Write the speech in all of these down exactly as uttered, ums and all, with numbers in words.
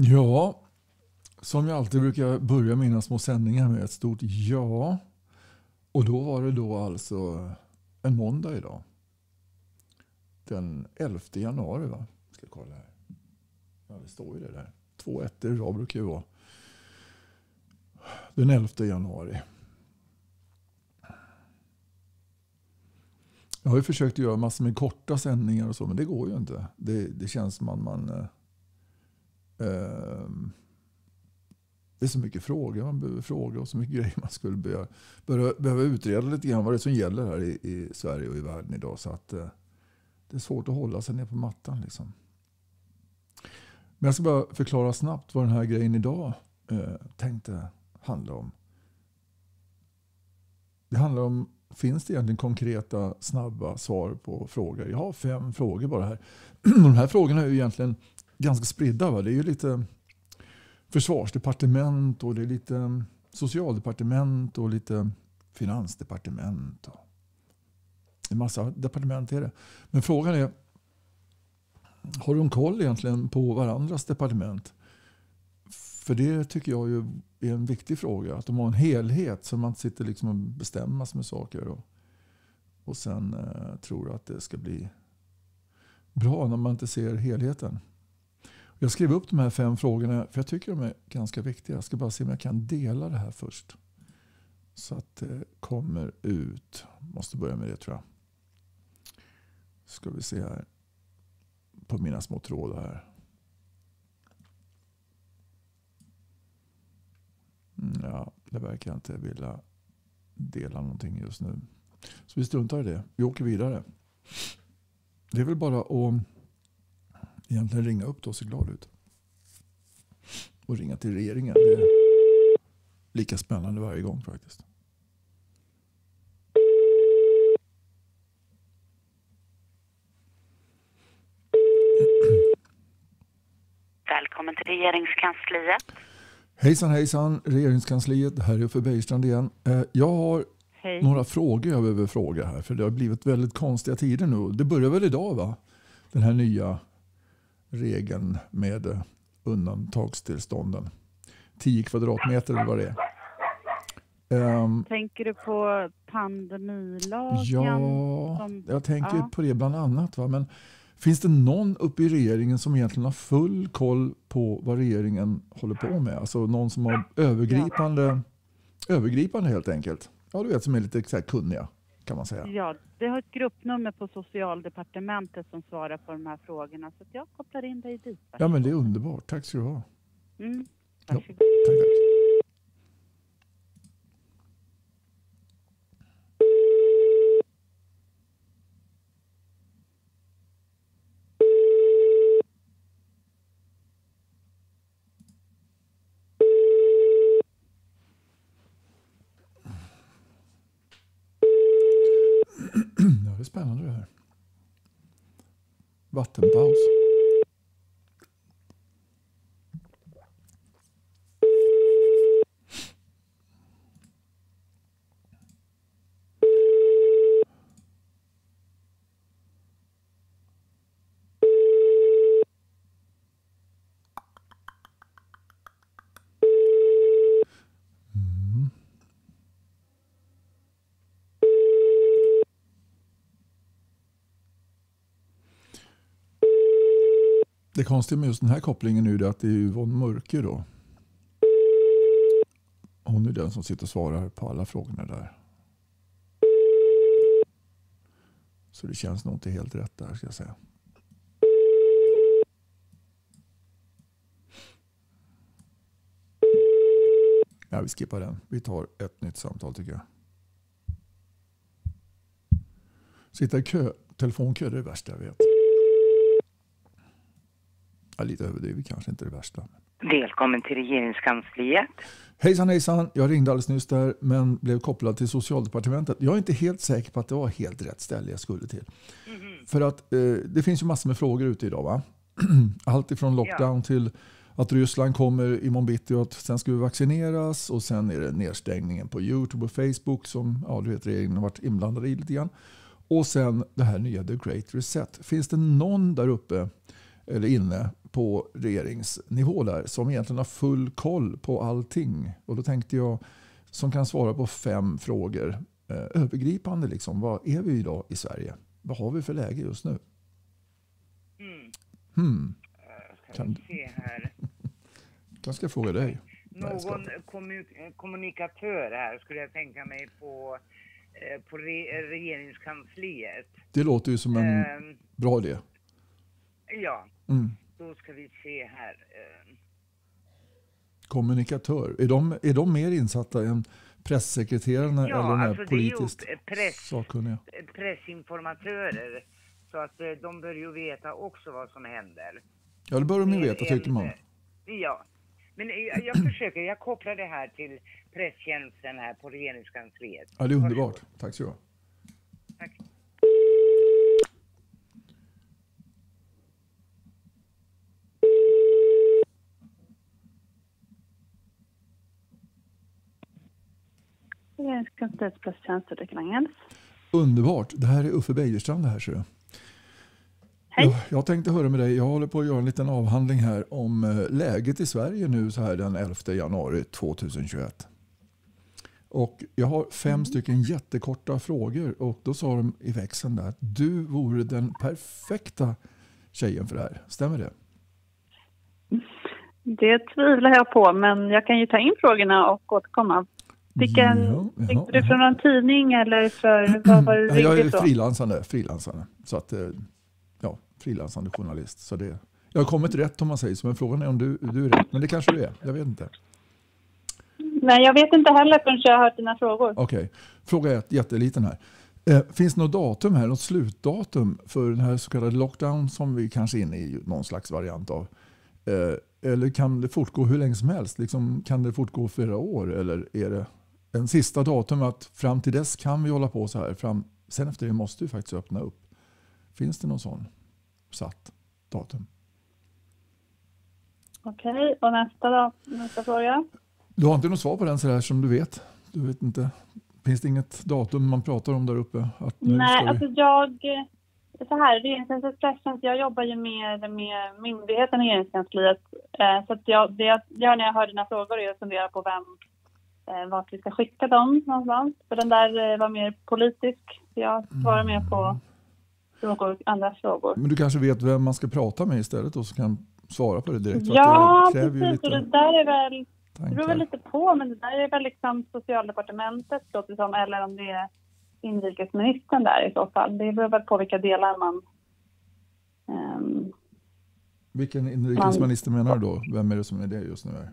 Ja, som jag alltid brukar börja mina små sändningar med ett stort ja. Och då var det då alltså en måndag idag. Den elfte januari, va? Ska jag kolla här. Ja, det står ju det där. Två ettor idag brukar ju vara. Den elfte januari. Jag har ju försökt göra massor med korta sändningar och så, men det går ju inte. Det, det känns som att man... Eh, eh, det är så mycket frågor man behöver fråga och så mycket grejer man skulle behöva, behöva, behöva utreda lite grann vad det är som gäller här i, i Sverige och i världen idag. Så att eh, det är svårt att hålla sig ner på mattan liksom. Men jag ska bara förklara snabbt vad den här grejen idag eh, tänkte handla om. Det handlar om, finns det egentligen konkreta, snabba svar på frågor? Jag har fem frågor bara här. De här frågorna är ju egentligen ganska spridda, va? Det är ju lite försvarsdepartement och det är lite socialdepartement och lite finansdepartement. Och en massa departement är det. Men frågan är, har de koll egentligen på varandras departement? För det tycker jag ju är en viktig fråga. Att de har en helhet så man inte sitter liksom och bestämmer sig med saker. Och, och sen eh, tror att det ska bli bra när man inte ser helheten. Jag skrev upp de här fem frågorna för jag tycker de är ganska viktiga. Jag ska bara se om jag kan dela det här först. Så att det kommer ut. Måste börja med det tror jag. Ska vi se här. På mina små trådar här. Ja, det verkar jag inte vilja dela någonting just nu. Så vi struntar i det. Vi åker vidare. Det är väl bara att egentligen ringa upp då och se glad ut. Och ringa till regeringen. Det är lika spännande varje gång faktiskt. Välkommen till regeringskansliet. Hejsan hejsan, regeringskansliet. Här är Uffe Bergstrand igen. Jag har Hej. några frågor jag behöver fråga här. För det har blivit väldigt konstiga tider nu. Det börjar väl idag, va? Den här nya regeln med undantagstillstånden. tio kvadratmeter eller vad det är. Um, tänker du på pandemilagen? Ja, som, jag tänker ja. på det bland annat. Va? Men finns det någon uppe i regeringen som egentligen har full koll på vad regeringen håller på med? Alltså någon som har övergripande, ja. övergripande helt enkelt. Ja, du vet, som är lite så här kunniga, kan man säga. Ja, det har ett gruppnummer på socialdepartementet som svarar på de här frågorna. Så att jag kopplar in dig dit. Ja, men det är underbart. Tack ska du ha. Mm, ja, tack, tack. Ja, det är spännande det här. Vattenpaus. Mm. Det konstiga med just den här kopplingen nu är att det är Yvonne Mörke då. Hon är den som sitter och svarar på alla frågorna där. Så det känns nog inte helt rätt där, ska jag säga. Ja, vi skippar den. Vi tar ett nytt samtal tycker jag. Sitta i kö, telefonkö, det är det värsta jag vet. Ja, lite överdrivet kanske inte det värsta. Välkommen till regeringskansliet. Hejsan hejsan, jag ringde alldeles nyss där men blev kopplad till socialdepartementet. Jag är inte helt säker på att det var helt rätt ställe jag skulle till. Mm-hmm. För att eh, det finns ju massor med frågor ute idag, va? Allt ifrån lockdown ja. till att Ryssland kommer imorgon bitti och att sen ska vi vaccineras och sen är det nedstängningen på YouTube och Facebook som ja, du vet, regeringen har varit inblandad i lite grann. Och sen det här nya The Great Reset. Finns det någon där uppe eller inne på regeringsnivå där som egentligen har full koll på allting. Och då tänkte jag som kan svara på fem frågor eh, övergripande liksom. Vad är vi idag i Sverige? Vad har vi för läge just nu? Mm. Hmm. Ska Kan- vi se här. Jag ska fråga dig. Någon jag ska kommu- kommunikatör här skulle jag tänka mig på, eh, på re- regeringskansliet. Det låter ju som en Ehm, bra idé. ja, Mm. då ska vi se här. Ehm, Kommunikatör. Är de, är de mer insatta än pressekreterarna Ja, eller de här alltså det är ju politiskt press- sakkunniga? pressinformatörer. Så att eh, de bör ju veta också vad som händer. Ja, det bör de ju Mer veta tycker än, man. eh, Ja, men jag, jag försöker, jag kopplar det här till presstjänsten här på regeringskansliet. Ja, det är underbart. Varsågod. Tack så du ha. Tack. Regeringskansliets presstjänst, Ulrika Langens. Underbart. Det här är Uffe Beijerstrand det här ser jag. Hej. Jag, jag tänkte höra med dig. Jag håller på att göra en liten avhandling här om eh, läget i Sverige nu så här den elfte januari tjugohundratjugoett. Och jag har fem Mm. stycken jättekorta frågor och då sa de i växeln där att du vore den perfekta tjejen för det här. Stämmer det? Det tvivlar jag på, men jag kan ju ta in frågorna och återkomma. Vilken, Ja, ja, fick du ja. från någon tidning eller för vad var det Ja, jag är riktigt så? frilansande, frilansande. Så att, eh, ja, frilansande journalist. Så det, jag har kommit rätt om man säger så, men frågan är om du, du är rätt. Men det kanske du är, jag vet inte. Nej, jag vet inte heller förrän jag har hört dina frågor. Okej, fråga ett, jätteliten här. Eh, finns det något datum här, något slutdatum för den här så kallade lockdown som vi kanske är inne i någon slags variant av? Eh, eller kan det fortgå hur länge som helst? Liksom, kan det fortgå flera år? Eller är det en sista datum att fram till dess kan vi hålla på så här? Fram, sen efter det måste vi faktiskt öppna upp. Finns det någon sån satt datum? Okej, och nästa då? Nästa fråga. Du har inte något svar på den så här som du vet? Du vet inte. Finns det inget datum man pratar om där uppe? Att nu Nej, ska vi... alltså jag... Så här, regeringskansliets presstjänst, jag jobbar ju med, med myndigheten i regeringskansliet. Eh, så att jag, det jag gör när jag hör dina frågor är att fundera på vem, eh, vart vi ska skicka dem någonstans. För den där eh, var mer politisk. Jag svarar mer på frågor, andra frågor. Men du kanske vet vem man ska prata med istället och så kan svara på det direkt. För Ja, att det kräver ju precis. Och lite det där är väl... Det tankar. beror väl lite på, men det där är väl liksom socialdepartementet låter det som, eller om det är inrikesministern där i så fall. Det beror väl på vilka delar man... Um, Vilken inrikesminister menar du då? Vem är det som är det just nu? Här?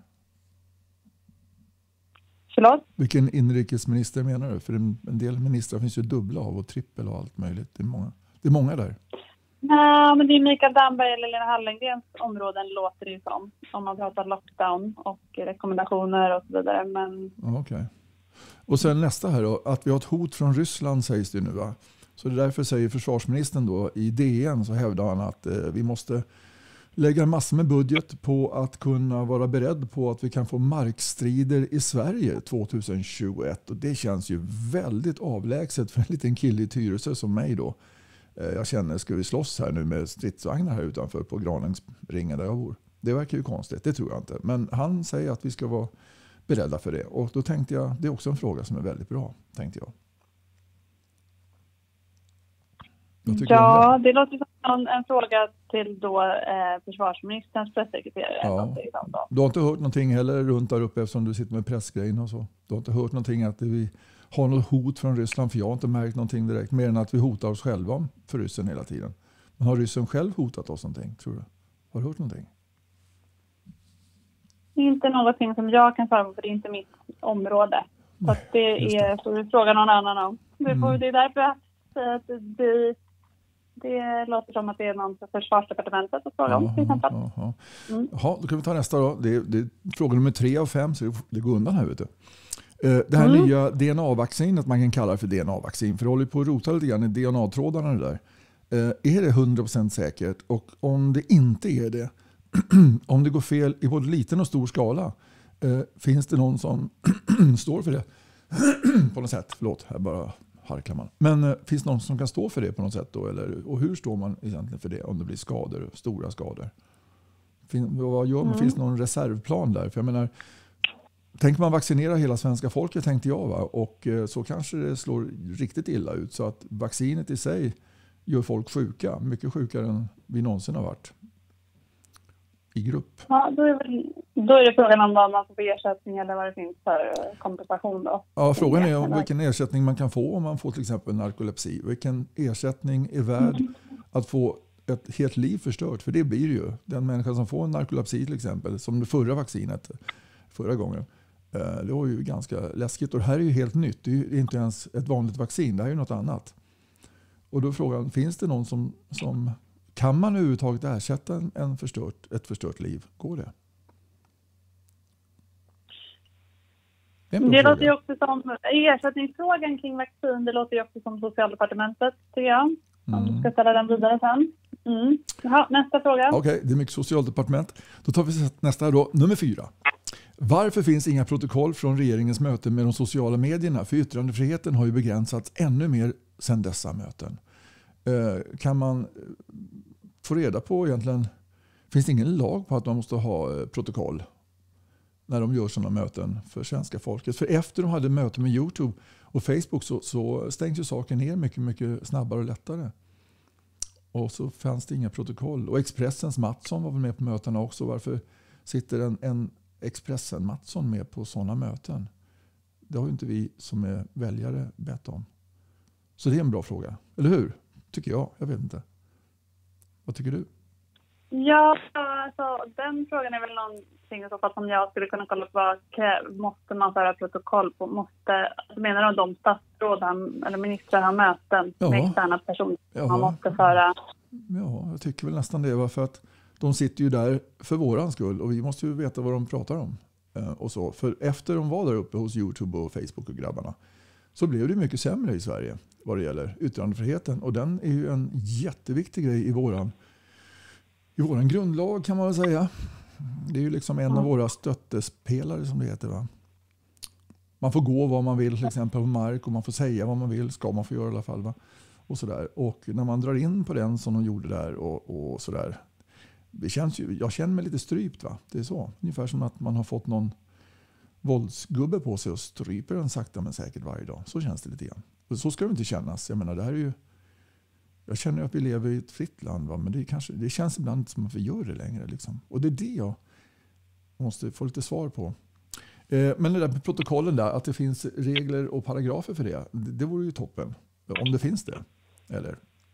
förlåt? Vilken inrikesminister menar du? För en, en del ministrar finns ju dubbla av och trippel och allt möjligt. Det är många, det är många där. Nej, men det är Mikael Damberg eller Lena Hallengrens områden låter det ju som. Om man pratar lockdown och rekommendationer och så vidare. Men Ja, okej. Och sen nästa här då. Att vi har ett hot från Ryssland sägs det nu va? Så det är därför säger försvarsministern då i D N så hävdar han att eh, vi måste lägga massor med budget på att kunna vara beredd på att vi kan få markstrider i Sverige tjugohundratjugoett. Och det känns ju väldigt avlägset för en liten kille i Tyresö som mig då. Eh, jag känner, ska vi slåss här nu med stridsvagnar här utanför på Granängsringen där jag bor? Det verkar ju konstigt, det tror jag inte. Men han säger att vi ska vara beredda för det. Och då tänkte jag, det är också en fråga som är väldigt bra, tänkte jag. Vad tycker du om ja, det låter som en, en fråga till då eh, försvarsministerns pressekreterare. Ja. någonting sånt då. Du har inte hört någonting heller runt där uppe eftersom du sitter med pressgrejen och så? Du har inte hört någonting att vi har något hot från Ryssland? För jag har inte märkt någonting direkt mer än att vi hotar oss själva för ryssen hela tiden. Men har ryssen själv hotat oss någonting, tror du? Har du hört någonting? Inte någonting som jag kan svara på, för det är inte mitt område. Så att det just är, det. så vi frågar någon annan om. Det, får, Mm. det är därför jag säger att det, det låter som att det är någon på försvarsdepartementet att fråga om till exempel. ja, ja. Mm. Jaha, då kan vi ta nästa då. Det är, det är fråga nummer tre av fem, så det går undan här vet du. Eh, Det här Mm. nya D N A-vaccinet, man kan kalla det för D N A-vaccin, för det håller på att rota lite grann i D N A-trådarna det där. Eh, Är det hundra procent säkert? Och om det inte är det, om det går fel i både liten och stor skala, eh, finns det någon som står för det? På något sätt, förlåt, jag bara harklar man. Men eh, finns det någon som kan stå för det på något sätt då? Eller, och hur står man egentligen för det om det blir skador, stora skador? Fin, vad gör man? Mm. Finns det någon reservplan där? För jag menar, tänker man vaccinera hela svenska folket, tänkte jag, va? Och eh, så kanske det slår riktigt illa ut så att vaccinet i sig gör folk sjuka. Mycket sjukare än vi någonsin har varit i grupp. Ja, då är, väl, då är det frågan om vad man får för ersättning eller vad det finns för kompensation då. Ja, frågan är om vilken ersättning man kan få om man får till exempel narkolepsi. Vilken ersättning är värd mm. att få ett helt liv förstört? För det blir ju den människa som får en narkolepsi till exempel, som det förra vaccinet förra gången. Det var ju ganska läskigt och det här är ju helt nytt. Det är ju inte ens ett vanligt vaccin, det här är ju något annat. Och då är frågan, finns det någon som, som kan man överhuvudtaget ersätta en, en förstört, ett förstört liv? Går det? Det, det låter ju också som ersättningsfrågan kring vaccin, det låter ju också som Socialdepartementet tycker jag. Om du ska ställa den vidare sen. Mm. Jaha, nästa fråga. Okej, okay, det är mycket Socialdepartement. Då tar vi nästa då, nummer fyra. Varför finns inga protokoll från regeringens möten med de sociala medierna? För yttrandefriheten har ju begränsats ännu mer sedan dessa möten. Eh, kan man få reda på egentligen, finns det ingen lag på att man måste ha protokoll när de gör sådana möten för svenska folket? För efter de hade möten med YouTube och Facebook så, så stängs ju saken ner mycket, mycket snabbare och lättare. Och så fanns det inga protokoll. Och Expressens Mattsson var väl med på mötena också. Varför sitter en, en Expressen Mattsson med på sådana möten? Det har ju inte vi som är väljare bett om. Så det är en bra fråga. Eller hur? Tycker jag. Jag vet inte. Vad tycker du? Ja, alltså den frågan är väl någonting i så fall som jag skulle kunna kolla på. Vad måste man föra protokoll på? Måste, menar du de statsråd han, eller ministrar har möten ja. med externa personer ja. man måste föra? Ja, jag tycker väl nästan det. För att de sitter ju där för våran skull och vi måste ju veta vad de pratar om. Och så. För efter de var där uppe hos YouTube och Facebook och grabbarna så blev det mycket sämre i Sverige vad det gäller yttrandefriheten. Och den är ju en jätteviktig grej i våran, i våran grundlag kan man väl säga. Det är ju liksom en mm. av våra stöttespelare som det heter, va? Man får gå vad man vill till exempel på mark och man får säga vad man vill, ska man få göra i alla fall, va? Och sådär. Och när man drar in på den som de gjorde där och, och sådär. Det känns ju, jag känner mig lite strypt, va? Det är så. Ungefär som att man har fått någon våldsgubbe på sig och stryper den sakta men säkert varje dag. Så känns det lite grann. Och så ska det inte kännas. Jag menar, det här är ju... Jag känner att vi lever i ett fritt land, va? Men det, kanske, det känns ibland som att vi gör det längre. Liksom. Och det är det jag måste få lite svar på. Eh, men det där med protokollen där, att det finns regler och paragrafer för det, det, det vore ju toppen. Om det finns det, eller?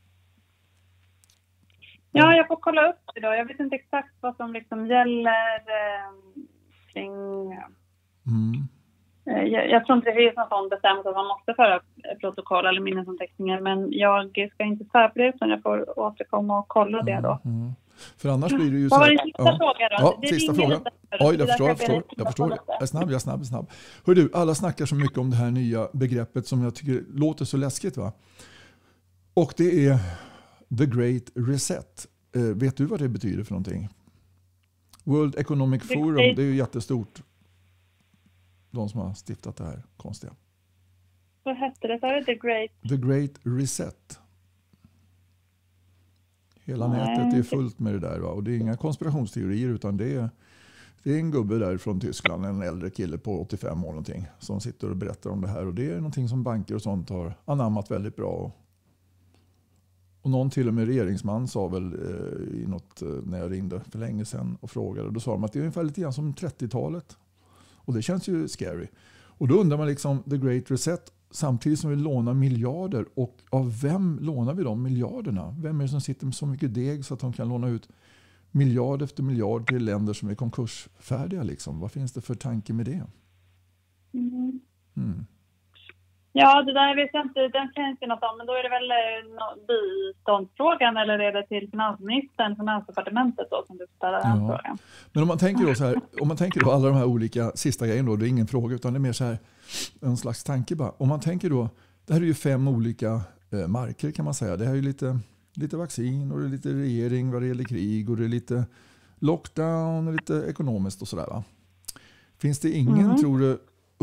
Ja, jag får kolla upp det då. Jag vet inte exakt vad som liksom gäller eh, kring... Mm. Eh, jag, jag tror inte det finns någon sån bestämmelse att man måste föra protokoll eller minnesanteckningar, men jag ska inte svara på det utan jag får återkomma och kolla mm. det då. Mm. För annars blir det ju så... Vad var din sista ja. fråga då? Ja, det sista frågan. Oj, jag förstår, jag förstår. Jag förstår. Jag är snabb, jag är snabb, jag är snabb. Hör du, alla snackar så mycket om det här nya begreppet som jag tycker låter så läskigt, va? Och det är The Great Reset. Eh, vet du vad det betyder för någonting? World Economic The Forum, great... det är ju jättestort. De som har stiftat det här konstiga. Vad hette det? Så The Great... The Great Reset. Hela Nej. nätet är fullt med det där, va? Och det är inga konspirationsteorier utan det är, det är en gubbe där från Tyskland, en äldre kille på åttiofem år någonting, som sitter och berättar om det här. Och det är någonting som banker och sånt har anammat väldigt bra. Och, och någon till och med regeringsman sa väl eh, i något, eh, när jag ringde för länge sedan och frågade. Då sa de att det är ungefär lite grann som trettiotalet. Och det känns ju scary. Och då undrar man liksom The Great Reset samtidigt som vi lånar miljarder. Och av vem lånar vi de miljarderna? Vem är det som sitter med så mycket deg så att de kan låna ut miljard efter miljard till länder som är konkursfärdiga? Liksom? Vad finns det för tanke med det? Mm. Mm. Ja, det där vet jag inte. Den känns ju något om. Men då är det väl no, biståndsfrågan eller är det till finansministern, finansdepartementet då som du ställer den ja. frågan? Men om man tänker då så här, om man tänker då alla de här olika sista grejerna då, det är ingen fråga utan det är mer så här en slags tanke bara. Om man tänker då, det här är ju fem olika eh, marker kan man säga. Det här är ju lite, lite vaccin och det är lite regering vad det gäller krig och det är lite lockdown och lite ekonomiskt och sådär, va? Finns det ingen, mm. tror du,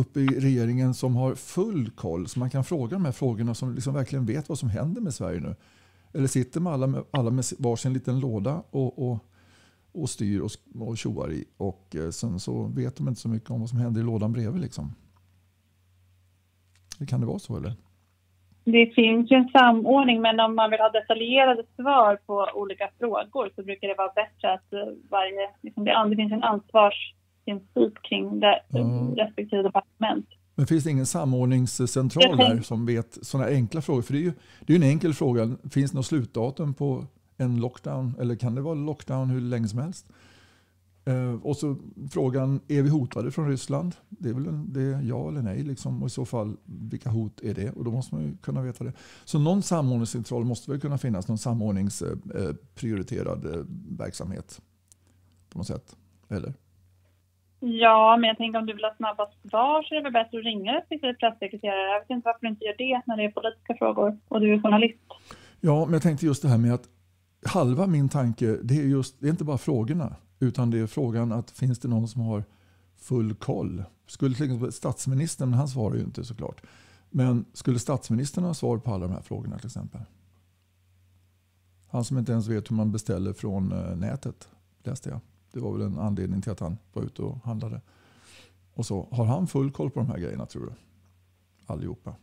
uppe i regeringen som har full koll, så man kan fråga de här frågorna, som liksom verkligen vet vad som händer med Sverige nu? Eller sitter man alla med, alla med varsin liten låda och, och, och styr och, och tjoar i, och eh, sen så vet de inte så mycket om vad som händer i lådan bredvid liksom? Det kan det vara så, eller? Det finns ju en samordning, men om man vill ha detaljerade svar på olika frågor så brukar det vara bättre att varje, liksom det, det finns en ansvarsprincip kring det, mm. respektive departement. Men finns det ingen samordningscentral där som vet sådana enkla frågor? För det är ju det är en enkel fråga. Finns det något slutdatum på en lockdown? Eller kan det vara lockdown hur länge som helst? Eh, och så frågan, är vi hotade från Ryssland? Det är väl en, det är ja eller nej liksom. Och i så fall, vilka hot är det? Och då måste man ju kunna veta det. Så någon samordningscentral måste väl kunna finnas, någon samordningsprioriterad eh, verksamhet på något sätt, eller? Ja, men jag tänker om du vill ha snabba svar så är det väl bättre att ringa respektive presssekreterare. Jag vet inte varför du inte gör det när det är politiska frågor och du är journalist. Ja, men jag tänkte just det här med att halva min tanke, det är just, det är inte bara frågorna, utan det är frågan att finns det någon som har full koll? Skulle till exempel statsministern, han svarar ju inte såklart, men skulle statsministern ha svar på alla de här frågorna till exempel? Han som inte ens vet hur man beställer från nätet, läste jag. Det var väl en anledning till att han var ute och handlade. Och så har han full koll på de här grejerna, tror du? Allihopa.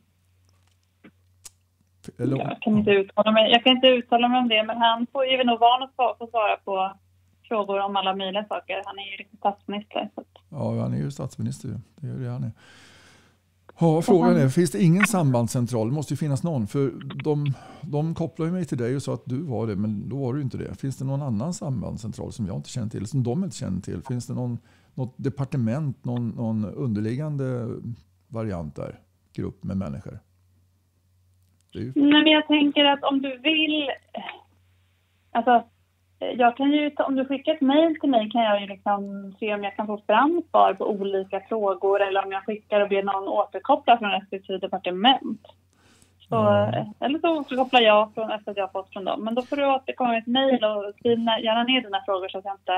Eller, jag, kan inte uttala mig, jag kan inte uttala mig om det, men han får ju nog van att få svara på frågor om alla möjliga saker. Han är ju liksom statsminister. Så. Ja, han är ju statsminister. Det är det han är. Ja, frågan är, finns det ingen sambandscentral? Det måste ju finnas någon. För de, de kopplar ju mig till dig och sa att du var det, men då var du inte det. Finns det någon annan sambandscentral som jag inte känner till, som de inte känner till? Finns det någon, något departement, någon, någon underliggande variant där? Grupp med människor? Ju... Nej, men jag tänker att om du vill... Alltså, jag kan ju, om du skickar ett mejl till mig kan jag ju liksom se om jag kan få fram svar på olika frågor, eller om jag skickar och ber någon återkoppla från respektive departement. Så, mm. Eller så återkopplar jag från efter att jag har fått från dem. Men då får du återkomma med ett mejl och skriva gärna ner dina frågor så att jag inte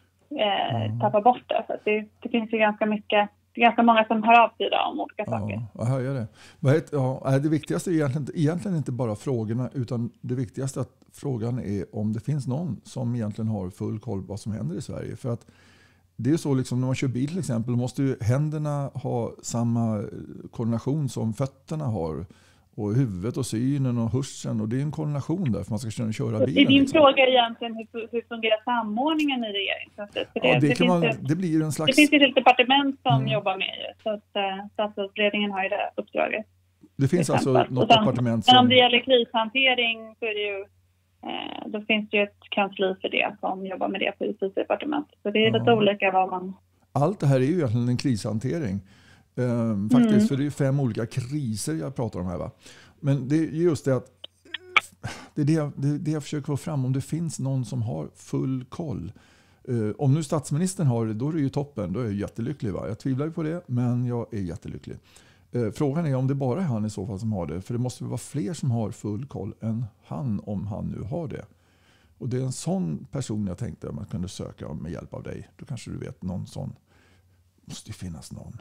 eh, mm. tappar bort det. För det, det finns ju ganska mycket... Det är ganska många som hör av sig idag om olika ja, saker. Ja, hör jag det. Ja, det viktigaste är egentligen, egentligen inte bara frågorna, utan det viktigaste att frågan är om det finns någon som egentligen har full koll på vad som händer i Sverige. För att det är så liksom, när man kör bil till exempel, måste ju händerna ha samma koordination som fötterna har. Och huvudet och synen och hörseln. Och det är en koordination där för man ska kunna köra bilen. Det är din liksom. fråga egentligen hur, hur fungerar samordningen i regeringen? Det, ja, det, det, kan man, det blir en slags... Det finns ju ett departement som mm. jobbar med det. Så att uh, statsrådsberedningen har ju det uppdraget. Det finns alltså något sen, departement som... Men om det gäller krishantering så är det ju... Uh, då finns det ju ett kansli för det som jobbar med det på justitiedepartementet. Så det är ja. lite olika vad man... Allt det här är ju egentligen en krishantering. Um, faktiskt, mm. för det är fem olika kriser jag pratar om här, va? Men det är just det att det är det, jag, det, är det jag försöker få fram, om det finns någon som har full koll. Uh, om nu statsministern har det, då är det ju toppen, då är jag jättelycklig, va? Jag tvivlar ju på det, men jag är jättelycklig. Uh, frågan är om det bara är han i så fall som har det, för det måste vara fler som har full koll än han, om han nu har det. Och det är en sån person jag tänkte att man kunde söka med hjälp av dig. Då kanske du vet någon sån. Måste ju finnas någon.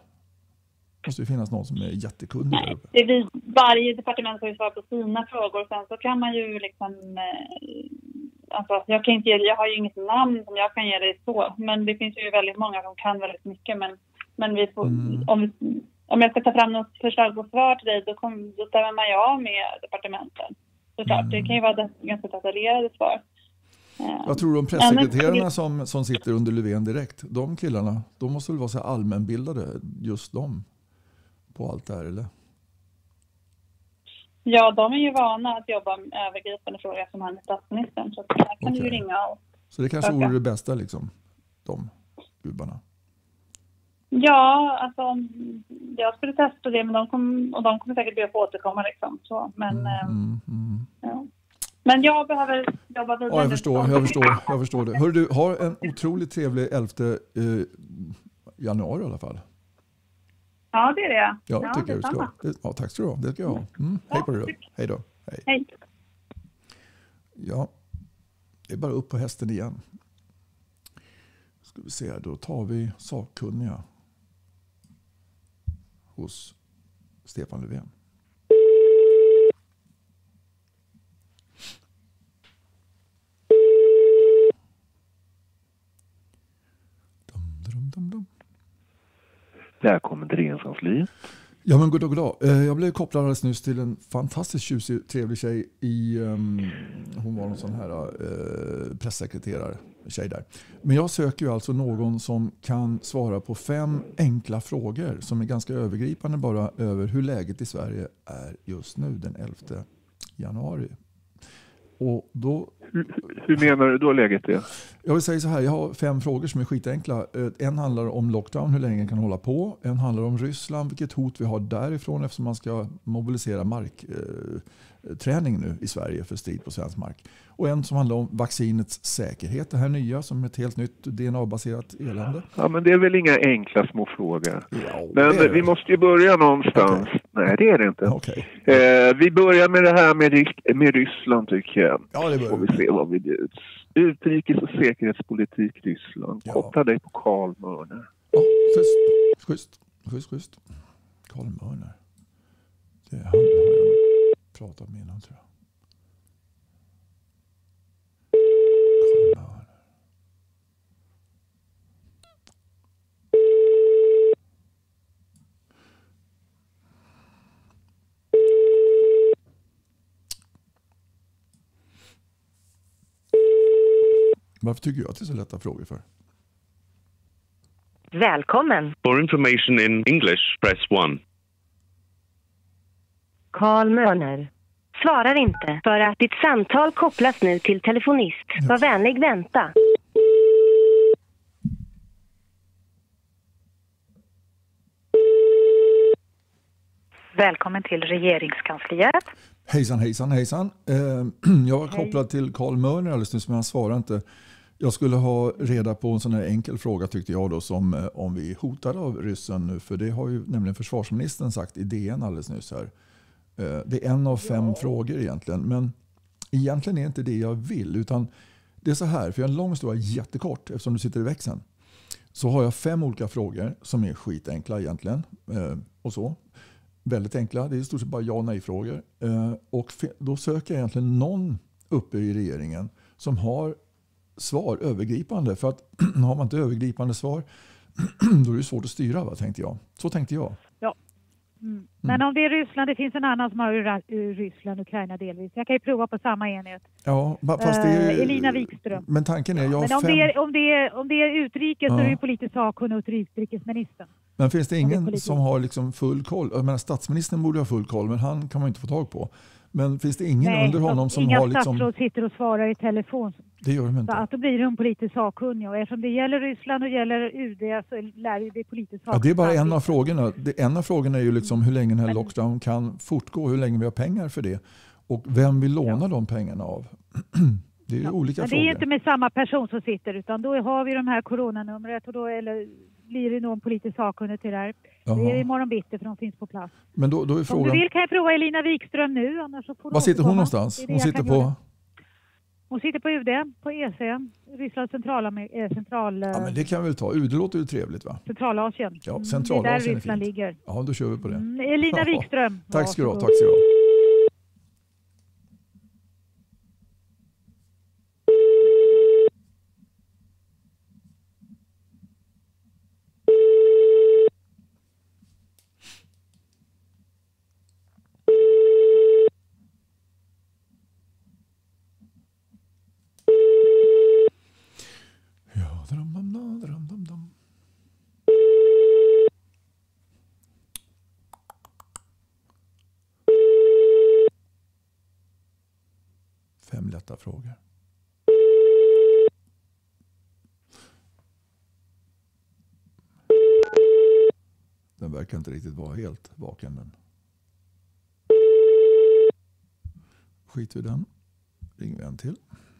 Måste det finnas någon som är jättekunnig där uppe? Det är vi, varje departement har ju svar på sina frågor. Sen så kan man ju liksom... Eh, alltså, jag, kan inte, jag har ju inget namn som jag kan ge dig så. Men det finns ju väldigt många som kan väldigt mycket. Men, men vi får, mm. om, om jag ska ta fram något förslag på svar till dig, då, kom, då stämmer man ju av med departementen. Såklart, mm. det kan ju vara ganska detaljerade svar. Jag tror de pressekreterarna som, som sitter under Löfven direkt, de killarna, de måste väl vara så allmänbildade, just de, på allt det här, eller? Ja, de är ju vana att jobba med övergripande frågor som han är statsministern, så där kan okay. du ju ringa och Så det kanske vore det bästa, liksom, de gubbarna? Ja, alltså jag skulle testa det, men de kom, och de kommer säkert be att få återkomma, liksom, så, men mm, mm, mm. Ja. Men jag behöver jobba vidare. Ja, jag förstår, jag förstår, jag förstår det. Hör du, har en otroligt trevlig elfte eh, januari i alla fall. Ja, det är det. Ja, ja tycker jag du ska. Det, ja, tack ska du ha. Det ska jag ha. Mm, hej på dig då. Hej då. Hej. Hej. Ja, det är bara upp på hästen igen. Ska vi se, då tar vi sakkunniga. hos Stefan Löfven. Dum, dum, dum, dum. Välkommen till regeringskansliet. Ja, men god dag, god dag. Eh, Jag blev kopplad alldeles nyss till en fantastiskt tjusig, trevlig tjej i, um, hon var någon sån här uh, pressekreterare, tjej där. Men jag söker ju alltså någon som kan svara på fem enkla frågor som är ganska övergripande bara över hur läget i Sverige är just nu den elfte januari. Och då, Hur, hur menar du då läget är? jag vill säga så här, jag har fem frågor som är skitenkla. En handlar om lockdown, hur länge den kan hålla på. En handlar om Ryssland, vilket hot vi har därifrån eftersom man ska mobilisera markträning nu i Sverige för strid på svensk mark. Och en som handlar om vaccinets säkerhet, det här nya som är ett helt nytt D N A-baserat elände. Ja, men det är väl inga enkla små frågor. Ja, Men vi måste ju börja någonstans. Okay. Nej, det är det inte. Okay. Eh, vi börjar med det här med, med Ryssland tycker jag. Ja, det får vi se vad vi bjuds. Utrikes- och säkerhetspolitik Ryssland. Ja. Koppla dig på Carl Mörner. Ja, schysst, schysst, schysst, schysst. Carl Mörner. Det är han har jag pratat med innan, tror jag. Carl Mörner. Varför tycker jag att det är så lätta frågor för? Välkommen. For information in English, press one. Carl Mörner. Svarar inte för att ditt samtal kopplas nu till telefonist. Var vänlig vänta. Välkommen till regeringskansliet. Hejsan, hejsan, hejsan. Eh, jag var kopplad till Carl Mörner alldeles nyss, men han svarade inte. Jag skulle ha reda på en sån här enkel fråga tyckte jag då, som eh, om vi är hotade av ryssen nu. För det har ju nämligen försvarsministern sagt i D N alldeles nyss här. Eh, det är en av fem ja. frågor egentligen. Men egentligen är inte det jag vill. Utan det är så här, för jag har en lång historia jättekort eftersom du sitter i växeln. Så har jag fem olika frågor som är skitenkla egentligen. Eh, och så. Väldigt enkla, det är i stort sett bara ja- och nej-frågor. Eh, och då söker jag egentligen någon uppe i regeringen som har svar övergripande. För att har man inte övergripande svar då är det svårt att styra, va, tänkte jag. Så tänkte jag. Ja. Mm. Men om det är Ryssland, det finns en annan som har ur Ryssland, Ukraina delvis. Jag kan ju prova på samma enhet. Ja, fast det är, uh, Elina Wikström. Men tanken är, jag men om, fem... det är, om, det är, om det är utrikes ja. så är det politiskt sakkunnig och utrikesministern. Men finns det ingen det som har liksom full koll? Jag menar, statsministern borde ha full koll, men han kan man inte få tag på. Men finns det ingen Nej, under honom som inga har liksom... statsråd sitter och svarar i telefon. Det gör de inte. Så att då blir de politiskt sakkunniga. Och eftersom det gäller Ryssland och gäller U D så lär det politiskt sakkunniga. Ja, det är bara en av frågorna. Det, en av frågorna är ju liksom hur länge den här lockdown kan fortgå, hur länge vi har pengar för det. Och vem vill låna ja. de pengarna av? Det är ju ja. olika Men frågor. det är inte med samma person som sitter, utan då har vi de här coronanumret och då eller blir det någon politisk sakkunnig till det här. Jaha. Det är imorgon bitti för de finns på plats. Men då, då är frågan... Om du vill kan jag prova Elina Wikström nu, annars så får du. Var sitter hon någonstans? Hon sitter på... Göra. Hon sitter på U D, på E C, Rysslands central... Äh, central ja, men det kan vi väl ta. U D låter ju trevligt, va? Centralasien. Ja, Centralasien mm, det är där Ryssland är ligger. Ja, då kör vi på det. Mm, Elina Wikström. Ja. Tack ska du ha, tack ska du ha. Fem lätta frågor. Den verkar inte riktigt vara helt vaken. Den. Skit i den. Ring en till.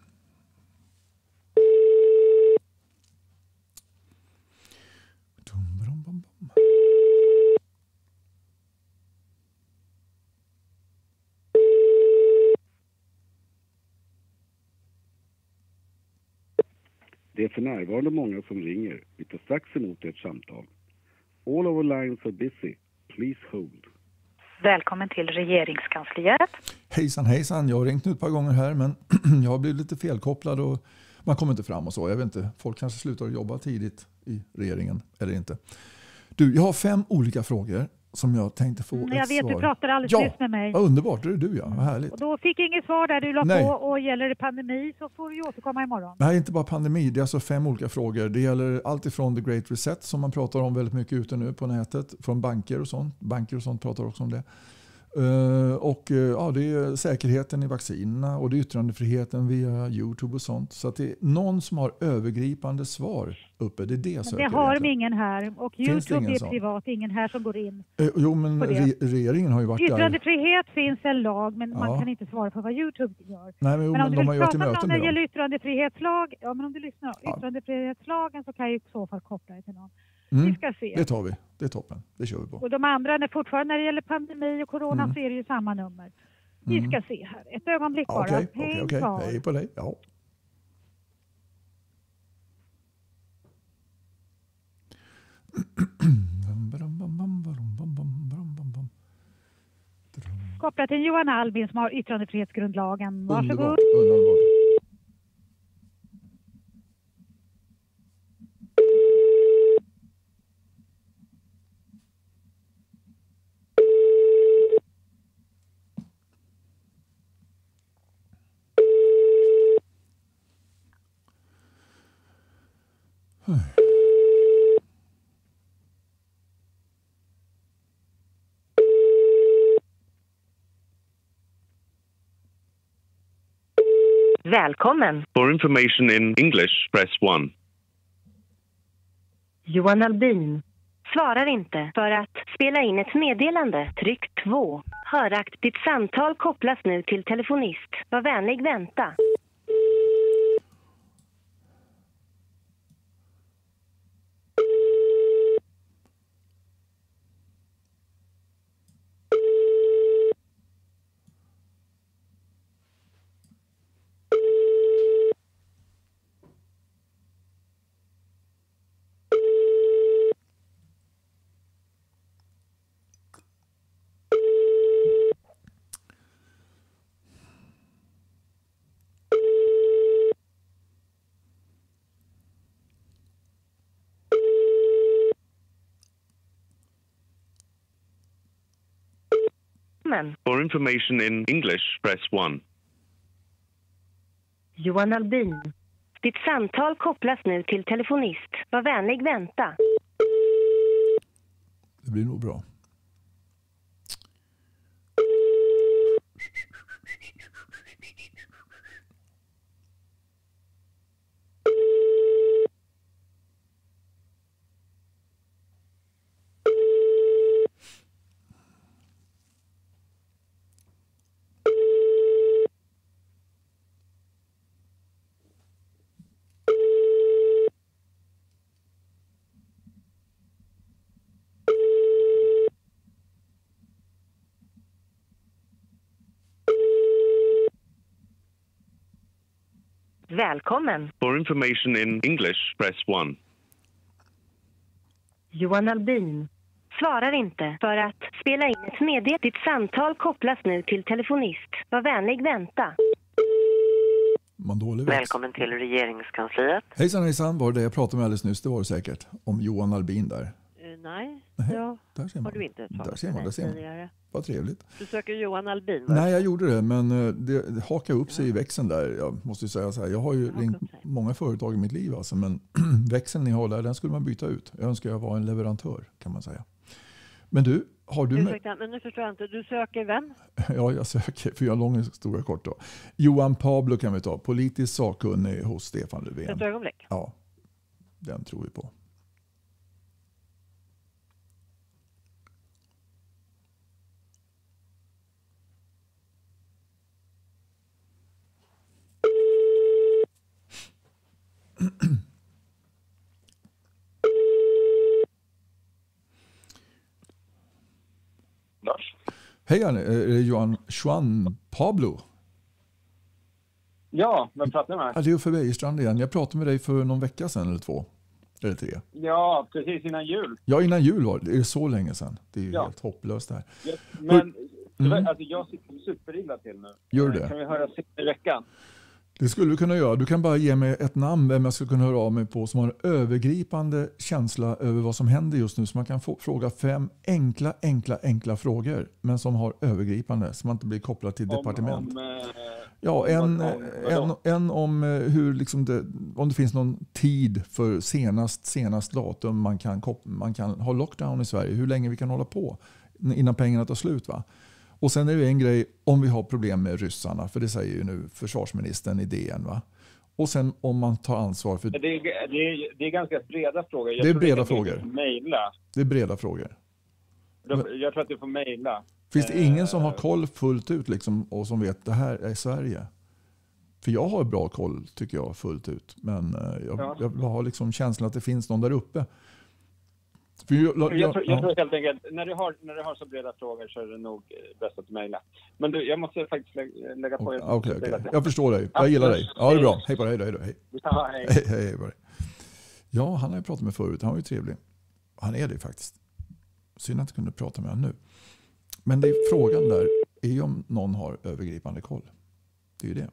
Det är för närvarande många som ringer. Vi tar strax emot ett samtal. All our lines are busy. Please hold. Välkommen till regeringskansliet. Hejsan hejsan, jag har ringt nu ett par gånger här men jag har blivit lite felkopplad och man kommer inte fram och så. Jag vet inte, folk kanske slutar jobba tidigt i regeringen eller inte. Du, jag har fem olika frågor som jag tänkte få Mm, ett jag vet, svar. du pratade alldeles Ja, nyss med mig. vad underbart, det är du ja, vad härligt. Och då fick jag inget svar där du la Nej. på, och gäller det pandemi så får vi återkomma imorgon. Det här är inte bara pandemi, det är alltså fem olika frågor. Det gäller allt ifrån the great reset som man pratar om väldigt mycket ute nu på nätet. Från banker och sånt. Banker och sånt pratar också om det. Uh, och uh, ja, det är säkerheten i vaccinerna och det är yttrandefriheten via YouTube och sånt. Så att det är någon som har övergripande svar uppe. Det är det jag Men söker. det har egentligen. ingen här och Finns det YouTube ingen är sån? privat, ingen här som går in. Uh, jo, men på det. re- regeringen har ju varit där. Yttrandefrihet finns en lag men Ja. man kan inte svara på vad YouTube gör. Nej, men, jo, Men om men du de vill har ju varit i prata om möten någon när med det dem. gäller yttrandefrihetslag, ja men om du lyssnar, Ja. yttrandefrihetslagen så kan jag i så fall koppla det till någon. Mm, Vi ska se. det tar vi. Det är toppen. Det kör vi på. Och de andra, när fortfarande när det gäller pandemi och corona Mm. så är det ju samma nummer. Vi Mm. ska se här. Ett ögonblick Ja, bara. Okej, Häng okej, okej. kvar. Hej på dig. Ja. Kopplat till Johan Albin som har yttrandefrihetsgrundlagen. Varsågod. Underbart, underbart. Välkommen. For information in English, press one. Johan Albin. Svarar inte. För att spela in ett meddelande, tryck två. Hörakt, ditt samtal kopplas nu till telefonist. Var vänlig vänta. Men For information in English, press one. Johan Albin. Ditt samtal kopplas nu till telefonist. Var vänlig vänta. Det blir nog bra. Välkommen. For information in English, press one. Johan Albin. Svarar inte. För att spela in ett meddelande. Ditt samtal kopplas nu till telefonist. Var vänlig vänta. Man dålig växt. Välkommen till regeringskansliet. Hejsan hejsan, var det jag pratade med alldeles nyss, det var det säkert. Om Johan Albin där. Uh, nej, Nej, ja, där ser man. har du inte talat Där ser man, med där ser man. tidigare. Vad trevligt. Du söker Johan Albin, va? Nej, jag gjorde det, men eh, det, det hakade upp sig ja. i växeln där. Jag måste ju säga så här, jag har ju Det ringt många företag i mitt liv, alltså, men växeln ni har där, den skulle man byta ut. Jag önskar jag var en leverantör, kan man säga. Men du, har du... Med... Ursäkta, men nu förstår jag inte. Du söker vem? Ja, jag söker, för jag har lång historia kort då. Johan Pablo kan vi ta, politisk sakkunnig hos Stefan Löfven. Ett ögonblick. Ja, den tror vi på. Lars? Hej, är det Johan Juan Pablo? Ja, vem pratar jag med? Ja, det är Uffe Wejerstrand igen. Jag pratade med dig för någon vecka sedan eller två. Eller tre. Ja, precis innan jul. Ja, innan jul var det. Det är så länge sedan. Det är ju Ja. helt hopplöst det här. Ja, men Mm. alltså, jag sitter superilla till nu. Gör det? Kan vi höra i veckan? Det skulle du kunna göra. Du kan bara ge mig ett namn vem jag skulle kunna höra av mig på som har en övergripande känsla över vad som händer just nu. Så man kan få fråga fem enkla, enkla, enkla frågor. Men som har övergripande. Så man inte blir kopplad till Om, departement. om, eh, Ja, en, om, en, en om eh, hur liksom det, om det finns någon tid för senast, senast datum man kan, man kan ha lockdown i Sverige. Hur länge vi kan hålla på innan pengarna tar slut, va? Och sen är det en grej om vi har problem med ryssarna, för det säger ju nu försvarsministern i D N, va? Och sen om man tar ansvar för... Det är, det är, det är ganska breda frågor. Jag det är tror breda att frågor. Mejla. Det är breda frågor. Jag tror att du får mejla. Finns det ingen som har koll fullt ut liksom, och som vet det här är Sverige? För jag har bra koll tycker jag fullt ut. Men jag, Ja. jag har liksom känslan att det finns någon där uppe. För jag, jag, Jag, tror, jag ja. tror helt enkelt, när du, har, när du har så breda frågor så är det nog bäst att mejla. Men du, jag måste faktiskt lägga, lägga på... Okej, ett- okay, okay. Jag förstår dig. Jag gillar dig. Ja, det är bra. Hej på dig. Hej då. Hej. Ja, hej. Hej, hej, hej på dig. Ja, han har jag pratat med förut. Han var ju trevlig. Han är det faktiskt. Synd att jag inte kunde prata med honom nu. Men det är frågan där är ju om någon har övergripande koll. Det är ju det.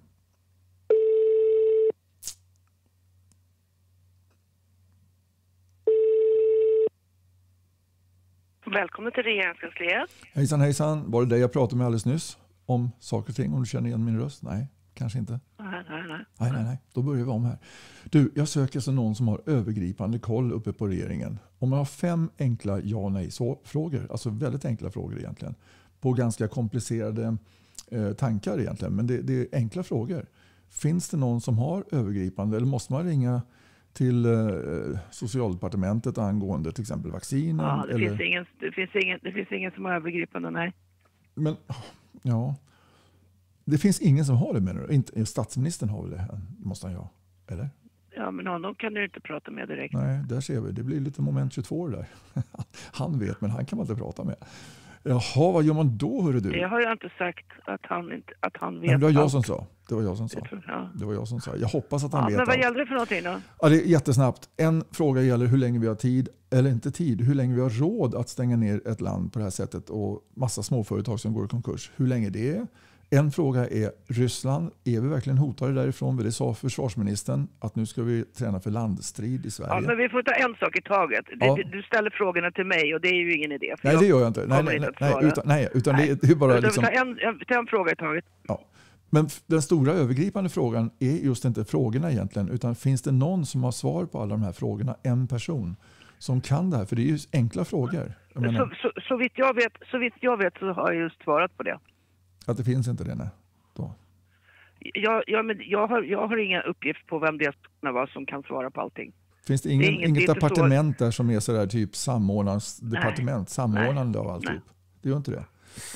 Välkommen till regeringskansliet. Hejsan, hejsan. Var det dig jag pratade med alldeles nyss? Om saker och ting, om du känner igen min röst? Nej, kanske inte. Nej, nej, nej. Nej, nej, nej. Då börjar vi om här. Du, jag söker alltså någon som har övergripande koll uppe på regeringen. Om man har fem enkla ja nej frågor, alltså väldigt enkla frågor egentligen, på ganska komplicerade eh, tankar egentligen, men det, det är enkla frågor. Finns det någon som har övergripande, eller måste man ringa till eh, socialdepartementet angående till exempel vaccinen? Ja, det, eller? finns ingen, det, finns ingen, det finns ingen som har övergripande, nej. Men, ja. Det finns ingen som har det, menar du? Inte, statsministern har väl det här, måste han ju ha, eller? Ja, men honom kan du inte prata med direkt. Nej, där ser vi. Det blir lite moment tjugotvå där. Han vet, men han kan man inte prata med. Jaha, vad gör man då, hörru du? Det har jag inte sagt att han, inte, att han vet. Nej, det var jag allt. som sa. Det var jag som sa. Det, tror jag. Det var jag som sa. Jag hoppas att han Ja, vet men vad allt. gäller det för någonting då? Ja, det är jättesnabbt. En fråga gäller hur länge vi har tid, eller inte tid, hur länge vi har råd att stänga ner ett land på det här sättet och massa småföretag som går i konkurs. Hur länge det är. En fråga är Ryssland. Är vi verkligen hotade därifrån? Det sa försvarsministern att nu ska vi träna för landstrid i Sverige. Ja, men vi får ta en sak i taget. Det, Ja. Du ställer frågorna till mig och det är ju ingen idé. för Nej, det gör jag inte. Nej, kommer nej, inte nej, att nej, svara. utan, nej, utan det, det är bara Utan liksom... vi tar en, en, ta en fråga i taget. Ja. Men f- den stora övergripande frågan är just inte frågorna egentligen, utan finns det någon som har svar på alla de här frågorna? En person som kan det här, för det är ju enkla frågor. Jag menar, Så, så, så, vitt jag vet, så vitt jag vet så har jag just svarat på det. att det finns inte det, nej. Då. Jag, jag, men jag, har, jag har ingen uppgift på vem det ska vara som kan svara på allting. Finns det, Det är ingen, inget- det är inget inte så- departement där som är sådär typ samordnansdepartement, samordnande av alltihop? Det gör inte det.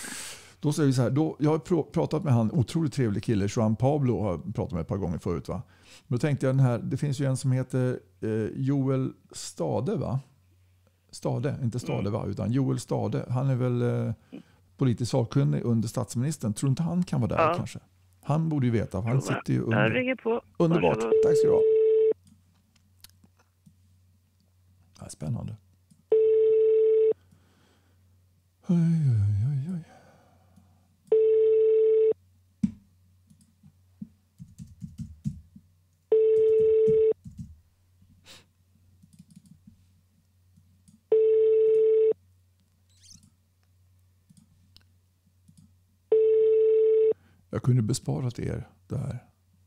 Då säger vi så här, då, jag har pr- pratat med han, otroligt trevlig kille, Juan Pablo har jag pratat med ett par gånger förut, va? Men då tänkte jag den här, det finns ju en som heter eh, Joel Stade, va? Stade, inte Stade, va? Utan Joel Stade. Han är väl eh, politisk sakkunnig under statsministern. Tror inte han kan vara där Ja. kanske? Han borde ju veta, för han sitter ju under. Jag ringer på. Underbart, Varsågod. tack ska du ha. Ja, spännande. Oj, oj, oj, oj. Jag kunde besparat er det här.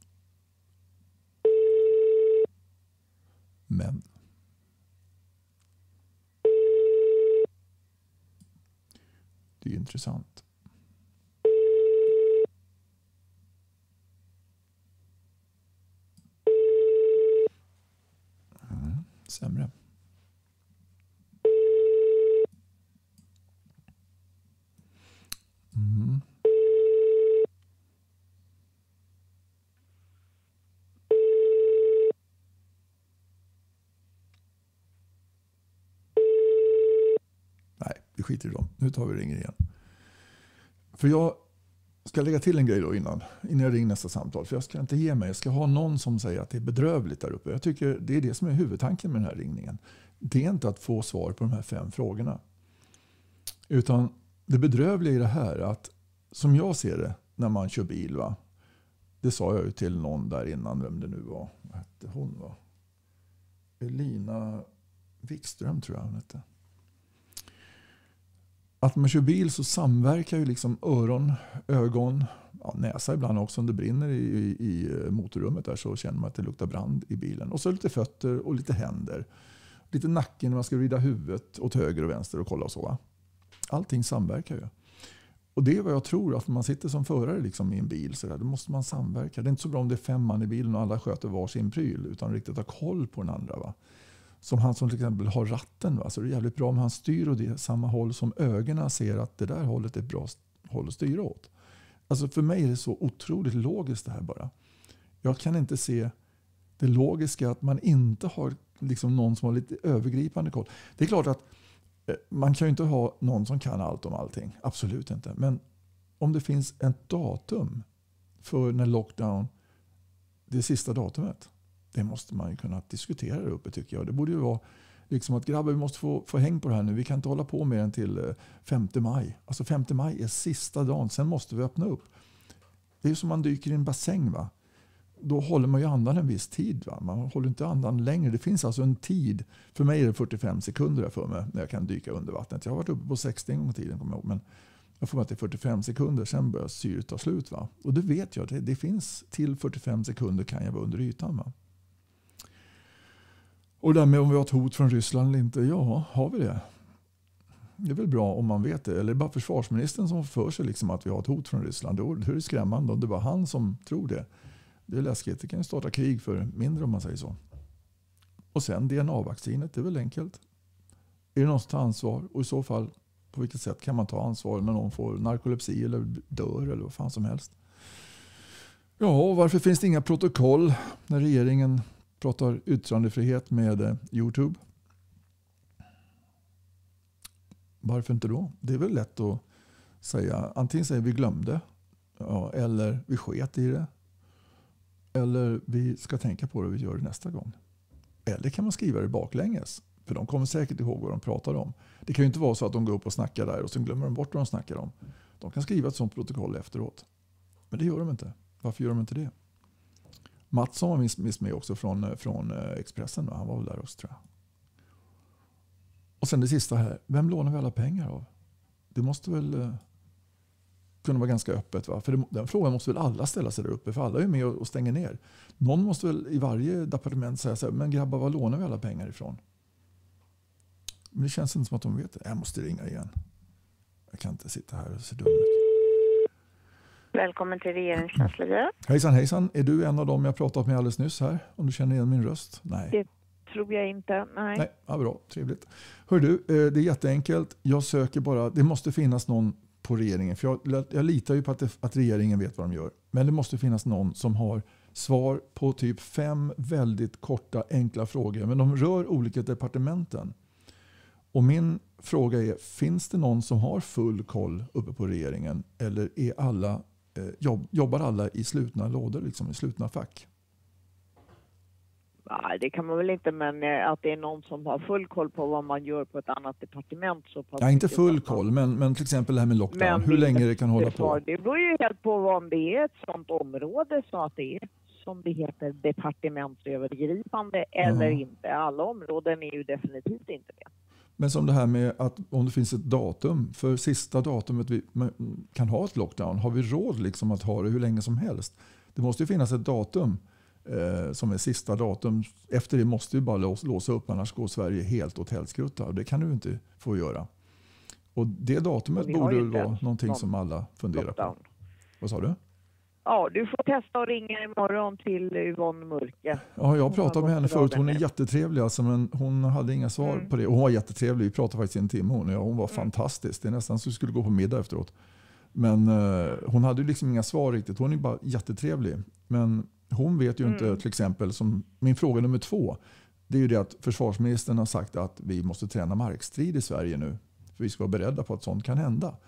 Men det är intressant. Mm, sämre. Mm. Nej, vi skiter i dem. Nu tar vi och ringer igen. För jag ska lägga till en grej då innan, innan jag ringer nästa samtal. För jag ska inte ge mig. Jag ska ha någon som säger att det är bedrövligt där uppe. Jag tycker det är det som är huvudtanken med den här ringningen. Det är inte att få svar på de här fem frågorna. Utan det bedrövliga i det här är att, som jag ser det när man kör bil, va? Det sa jag ju till någon där innan, vem det nu var. Vad hette hon, va? Elina Wikström tror jag hon hette. Att man kör bil så samverkar ju liksom öron, ögon, ja, näsa ibland också. Om det brinner i, i, i motorrummet där så känner man att det luktar brand i bilen. Och så lite fötter och lite händer. Lite nacken när man ska vrida huvudet åt höger och vänster och kolla och så, va? Allting samverkar ju. Och det är vad jag tror, att när man sitter som förare liksom i en bil så där, då måste man samverka. Det är inte så bra om det är fem man i bilen och alla sköter var sin pryl, utan riktigt ha koll på den andra, va? Som han som till exempel har ratten, va? Så det är jävligt bra om han styr åt det samma håll som ögonen ser att det där hållet är ett bra håll att styra åt. Alltså för mig är det så otroligt logiskt det här bara. Jag kan inte se det logiska att man inte har liksom någon som har lite övergripande koll. Det är klart att man kan ju inte ha någon som kan allt om allting. Absolut inte. Men om det finns ett datum för när lockdown, det sista datumet, det måste man ju kunna diskutera där uppe, tycker jag. Det borde ju vara liksom att grabbar, vi måste få, få häng på det här nu. Vi kan inte hålla på mer än till femte maj. Alltså femte maj är sista dagen. Sen måste vi öppna upp. Det är ju som man dyker i en bassäng, va? Då håller man ju andan en viss tid, va? Man håller inte andan längre. Det finns alltså en tid. För mig är det fyrtiofem sekunder för mig när jag kan dyka under vattnet. Jag har varit uppe på sextio gånger tiden, kommer jag ihåg. Men jag får att det är fyrtiofem sekunder, sen börjar syret ta slut, va? Och det vet jag. Det, det finns till fyrtiofem sekunder kan jag vara under ytan, va? Och därmed om vi har ett hot från Ryssland eller inte, ja, har vi det? Det är väl bra om man vet det. Eller är det bara försvarsministern som för sig liksom att vi har ett hot från Ryssland? Då är det skrämmande om det var han som tror det. Det är läskigt. Det kan ju starta krig för mindre om man säger så. Och sen D N A-vaccinet, det är väl enkelt. Är det någon som tar ansvar? Och i så fall, på vilket sätt kan man ta ansvar när någon får narkolepsi eller dör eller vad fan som helst? Ja, och varför finns det inga protokoll när regeringen pratar yttrandefrihet med eh, YouTube? Varför inte då? Det är väl lätt att säga. Antingen säger vi glömde. Ja, eller vi sket i det. Eller vi ska tänka på det och vi gör det nästa gång. Eller kan man skriva det baklänges. För de kommer säkert ihåg vad de pratar om. Det kan ju inte vara så att de går upp och snackar där och sen glömmer de bort vad de snackar om. De kan skriva ett sånt protokoll efteråt. Men det gör de inte. Varför gör de inte det? Mattsson var minst med också från, från Expressen. Han var väl där också, tror jag. Och sen det sista här. Vem lånar vi alla pengar av? Det måste väl eh, kunna vara ganska öppet, va? För det, den frågan måste väl alla ställa sig där uppe. För alla är med och, och stänger ner. Någon måste väl i varje departement säga så här, men grabbar, vad lånar vi alla pengar ifrån? Men det känns inte som att de vet det. Jag måste ringa igen. Jag kan inte sitta här och se dum ut. Välkommen till regeringskansliet. Hejsan, hejsan. Är du en av dem jag pratat med alldeles nyss här? Om du känner igen min röst? Nej. Det tror jag inte. Nej. Nej, ja, bra. Trevligt. Hör du, det är jätteenkelt. Jag söker bara, det måste finnas någon på regeringen. För jag, jag litar ju på att, det, att regeringen vet vad de gör. Men det måste finnas någon som har svar på typ fem väldigt korta, enkla frågor. Men de rör olika departementen. Och min fråga är, finns det någon som har full koll uppe på regeringen? Eller är alla, eh, jobb, jobbar alla i slutna lådor, liksom i slutna fack? Nej, det kan man väl inte, men att det är någon som har full koll på vad man gör på ett annat departement. Så pass ja, inte full koll, men, men till exempel det här med lockdown. Men hur länge det kan hålla på? Det beror ju helt på om det är ett sånt område så att det är, som det heter, departementsövergripande eller Jaha. inte. Alla områden är ju definitivt inte det. Men som det här med att om det finns ett datum, för sista datumet vi kan ha ett lockdown, har vi råd liksom att ha det hur länge som helst? Det måste ju finnas ett datum eh, som är sista datum. Efter det måste vi bara låsa, låsa upp, annars går Sverige helt åt helskutta. Och det kan du inte få göra. Och det datumet borde väl vara någonting som alla funderar lockdown på. Vad sa du? Ja, du får testa att ringa imorgon till Yvonne Mörke. Ja, jag pratade med henne förut. Hon är jättetrevlig alltså, men hon hade inga svar mm. på det. Och hon var jättetrevlig. Vi pratade faktiskt en timme. Hon, ja, hon var mm. fantastisk. Det är nästan så vi skulle gå på middag efteråt. Men uh, hon hade ju liksom inga svar riktigt. Hon är bara jättetrevlig. Men hon vet ju mm. inte till exempel, som min fråga nummer två. Det är ju det att försvarsministern har sagt att vi måste träna markstrid i Sverige nu. För vi ska vara beredda på att sånt kan hända.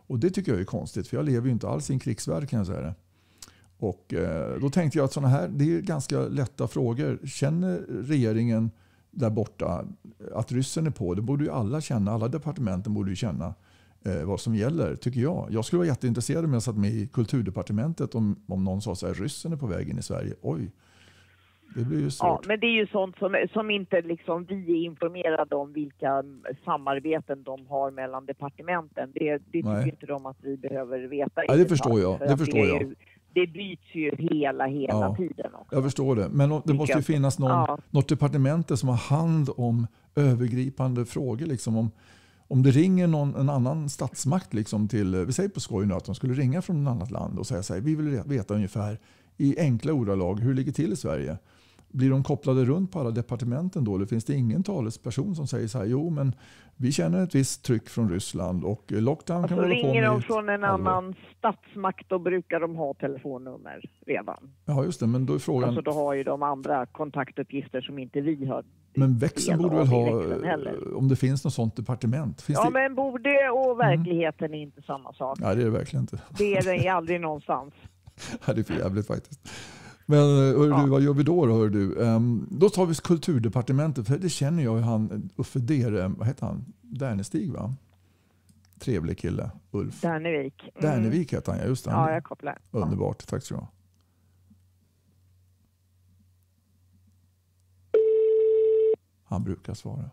Och det tycker jag är konstigt, för jag lever ju inte alls i en krigsvärld, kan jag säga det. Och eh, då tänkte jag att sådana här, det är ganska lätta frågor. Känner regeringen där borta att ryssen är på? Det borde ju alla känna, alla departementen borde ju känna eh, vad som gäller, tycker jag. Jag skulle vara jätteintresserad om jag satt med i kulturdepartementet om, om någon sa så här, ryssen är på väg in i Sverige. Oj, det blir ju svårt. Ja, men det är ju sånt som, som inte liksom vi är informerade om, vilka samarbeten de har mellan departementen. Det, det tycker inte de att vi behöver veta. Ja, det förstår jag. Det förstår det jag. Ju, det byts ju hela, hela ja, tiden också. Jag förstår det. Men det måste ju finnas någon, ja. något departement som har hand om övergripande frågor. Liksom om, om det ringer någon, en annan statsmakt liksom till, vi säger på skoj nu att de skulle ringa från ett annat land och säga så här, vi vill veta ungefär i enkla ordalag hur det ligger till i Sverige. Blir de kopplade runt på alla departementen då? Eller finns det ingen talesperson som säger så här, jo men vi känner ett visst tryck från Ryssland och lockdown kan vara på med. Så ringer de från en annan statsmakt, då brukar de ha telefonnummer redan. Ja just det, men då är frågan... Alltså då har ju de andra kontaktuppgifter som inte vi har. Men växeln borde väl ha, om det finns något sånt departement. Finns ja det... men borde och verkligheten mm. är inte samma sak. Nej, det är det verkligen inte. Det är det aldrig någonstans. Ja, det är för jävligt faktiskt. Men hör ja. du, vad gör vi då? Hör du? Um, då tar vi kulturdepartementet, för det känner jag ju han, Uffe Dere, vad heter han? Dernestig va? Trevlig kille, Ulf. Dernevik. Mm. Dernevik heter han, ja just det. Ja, jag kopplar. Underbart, tack så mycket. Han brukar svara.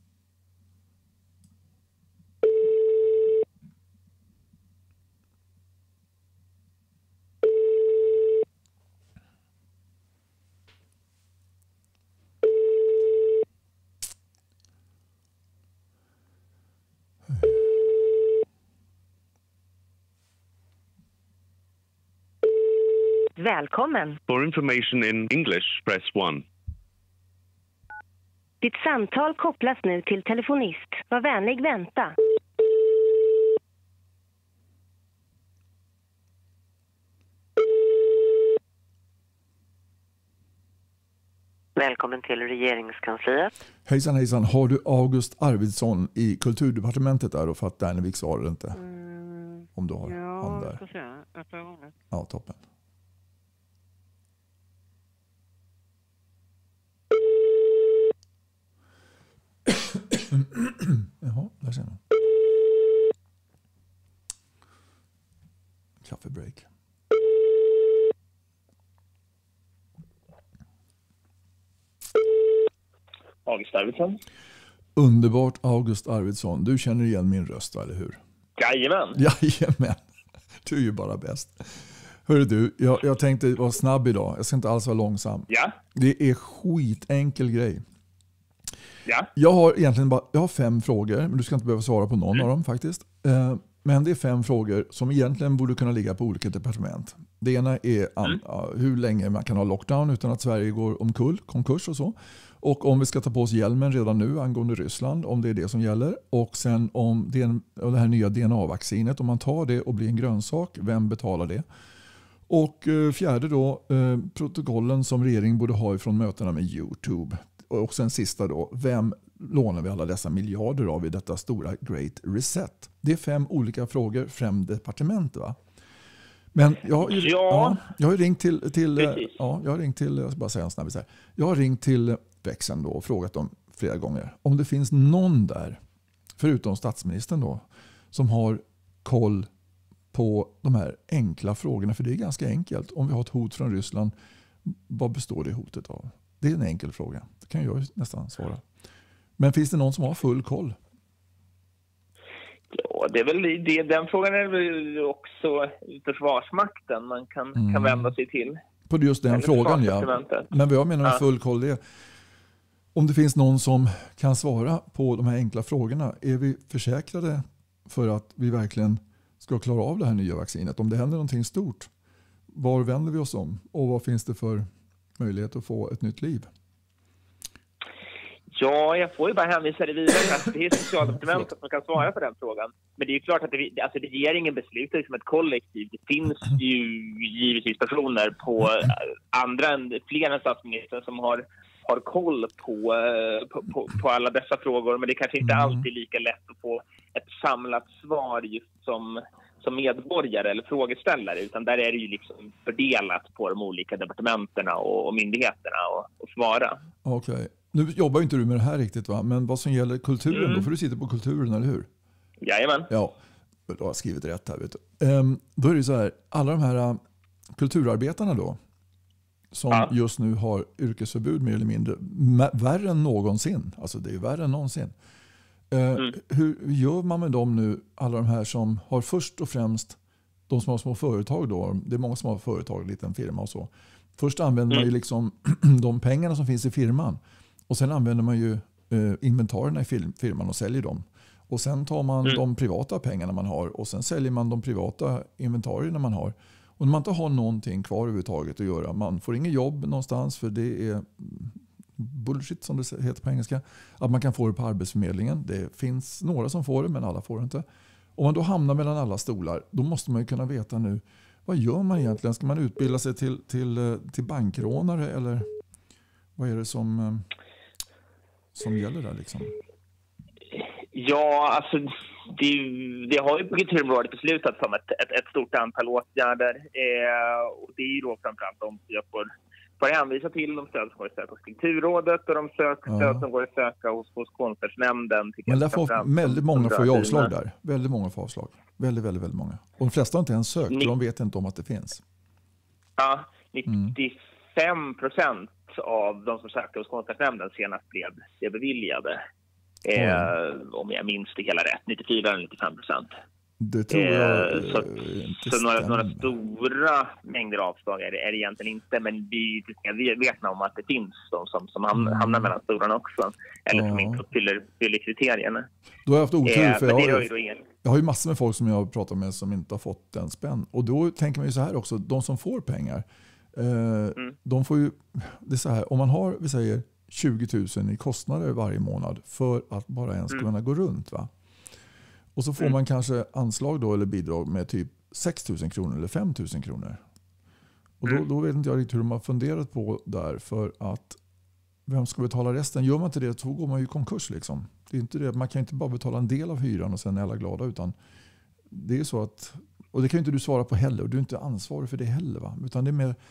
Välkommen. For information in English, press one. Ditt samtal kopplas nu till telefonist. Var vänlig vänta. Välkommen till regeringskansliet. Hejsan hejsan, har du August Arvidsson i kulturdepartementet där, och för att Dernevik svarar inte? Mm, om du har ja, han där. Ja, får se. Öppna gången. Ja, toppen. Jaha, där ser man. Kaffebreak. August Arvidsson. Underbart, August Arvidsson. Du känner igen min röst, eller hur? Jajamän. Jajamän. Du är ju bara bäst. Hörru du, jag, jag tänkte vara snabb idag. Jag ska inte alls vara långsam. Ja. Det är skitenkel grej. Ja. Jag har egentligen bara jag har fem frågor, men du ska inte behöva svara på någon mm. av dem faktiskt. Eh, men det är fem frågor som egentligen borde kunna ligga på olika departement. Det ena är mm. uh, hur länge man kan ha lockdown utan att Sverige går omkull, konkurs och så. Och om vi ska ta på oss hjälmen redan nu angående Ryssland, om det är det som gäller. Och sen om det, det här nya D N A-vaccinet, om man tar det och blir en grönsak, vem betalar det? Och eh, fjärde då, eh, protokollen som regeringen borde ha ifrån mötena med YouTube. Och sen sista då, vem lånar vi alla dessa miljarder av i detta stora Great Reset? Det är fem olika frågor, fem departement va? Men jag har ju, ja. Ja, jag har ringt till, till ja, jag har ringt till, jag ska bara säga en snabbis här. Jag har ringt till växeln då och frågat dem flera gånger om det finns någon där, förutom statsministern då, som har koll på de här enkla frågorna. För det är ganska enkelt. Om vi har ett hot från Ryssland, vad består det hotet av? Det är en enkel fråga. Det kan jag nästan svara. Men finns det någon som har full koll? Ja, det är väl det, den frågan är väl också Försvarsmakten man kan, mm. kan vända sig till. På just den frågan, ja. Men vad jag menar med full koll, det är om det finns någon som kan svara på de här enkla frågorna. Är vi försäkrade för att vi verkligen ska klara av det här nya vaccinet? Om det händer någonting stort, var vänder vi oss om? Och vad finns det för möjlighet att få ett nytt liv? Ja, jag får ju bara hänvisa det vidare. Det är socialdepartementet som kan svara på den frågan. Men det är ju klart att det, alltså regeringen beslutar som ett kollektiv. Det finns ju givetvis personer på andra än fler än statsministern som har, har koll på, på, på, på alla dessa frågor. Men det kanske inte alltid är lika lätt att få ett samlat svar just som, som medborgare eller frågeställare, utan där är det ju liksom fördelat på de olika departementerna och, och myndigheterna och, och svara. Okej. Okay. Nu jobbar ju inte du med det här riktigt, va? Men vad som gäller kulturen mm. då, för du sitter på kulturen, eller hur? Jajamän. Ja, då har jag skrivit rätt här, vet du. Um, då är det så här, alla de här uh, kulturarbetarna då, som ja. just nu har yrkesförbud mer eller mindre, värre än någonsin. Alltså det är värre än någonsin. Uh, mm. Hur gör man med dem nu, alla de här som har först och främst, de som har små företag då, det är många som har företag, liten firma och så. Först använder mm. man ju liksom de pengarna som finns i firman. Och sen använder man ju eh, inventarierna i firman och säljer dem. Och sen tar man mm. de privata pengarna man har och sen säljer man de privata inventarierna man har. Och när man inte har någonting kvar överhuvudtaget att göra, man får inget jobb någonstans för det är bullshit som det heter på engelska, att man kan få det på Arbetsförmedlingen. Det finns några som får det men alla får det inte. Om man då hamnar mellan alla stolar, då måste man ju kunna veta nu, vad gör man egentligen? Ska man utbilda sig till, till, till bankrånare eller vad är det som, som gäller där liksom? Ja, alltså det, det har ju på kulturområdet beslutats om ett, ett, ett stort antal åtgärder. Eh, och det är ju då framförallt de som jag får, får hänvisa till, de stöd som går att söka hos Kulturrådet och de sök, ja. stöd som går att söka hos, hos Konstnärsnämnden. Men där får väldigt många får ju avslag där. Väldigt många får avslag. Väldigt, väldigt, väldigt många. Och de flesta har inte ens sökt, för de vet inte om att det finns. Ja, nittiofem procent av de som sökte hos Konstnärsnämnden senast blev, blev beviljade. Eh, om jag minns det hela rätt, nittiofyra eller nittiofem procent. Det tror jag eh, Så, så några, några stora mängder avslag är det, är det egentligen inte, men vi, vi vet om att det finns de som, som hamnar, hamnar mellan stolarna också, eller ja. som inte uppfyller, uppfyller kriterierna. Då har jag haft otur, eh, för jag har, ju ingen... jag har ju massor med folk som jag har pratat med som inte har fått en spänn. Och då tänker man ju så här också, de som får pengar, eh, mm. de får ju, det är så här, om man har, vi säger tjugo tusen i kostnader varje månad för att bara ens mm. kunna gå runt, va? Och så får mm. man kanske anslag då eller bidrag med typ sex tusen kronor eller fem tusen kronor. Och då, mm. då vet inte jag riktigt hur de har funderat på där, för att vem ska betala resten? Gör man inte det så går man ju i konkurs liksom. Det är inte det, man kan inte bara betala en del av hyran och sen är alla glada, utan det är så att, och det kan ju inte du svara på heller, och du är inte ansvarig för det heller, va? Utan det är mer,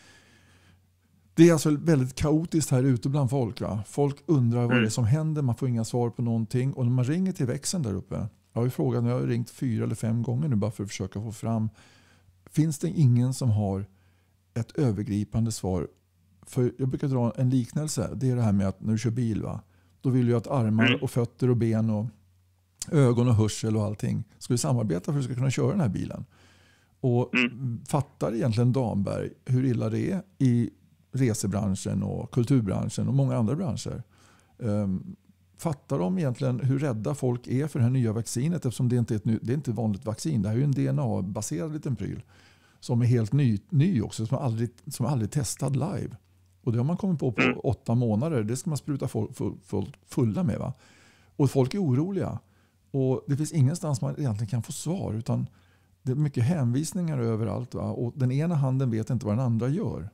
det är alltså väldigt kaotiskt här ute bland folk, va? Folk undrar vad mm. det är som händer, man får inga svar på någonting, och när man ringer till växeln där uppe, jag har ju frågat, jag har ringt fyra eller fem gånger nu bara för att försöka få fram, finns det ingen som har ett övergripande svar? För jag brukar dra en liknelse, det är det här med att när du kör bil, va? Då vill du att armar mm. och fötter och ben och ögon och hörsel och allting ska samarbeta för att du ska kunna köra den här bilen. Och mm. fattar egentligen Damberg hur illa det är i resebranschen och kulturbranschen och många andra branscher? Um, fattar de egentligen hur rädda folk är för det här nya vaccinet, eftersom det inte är ett, ny, det är inte ett vanligt vaccin. Det här är ju en D N A-baserad liten pryl som är helt ny, ny också, som är aldrig, som är aldrig testad live. Och det har man kommit på på mm. åtta månader. Det ska man spruta folk, folk fulla med, va? Och folk är oroliga. Och det finns ingenstans man egentligen kan få svar, utan det är mycket hänvisningar överallt, va? Och den ena handen vet inte vad den andra gör.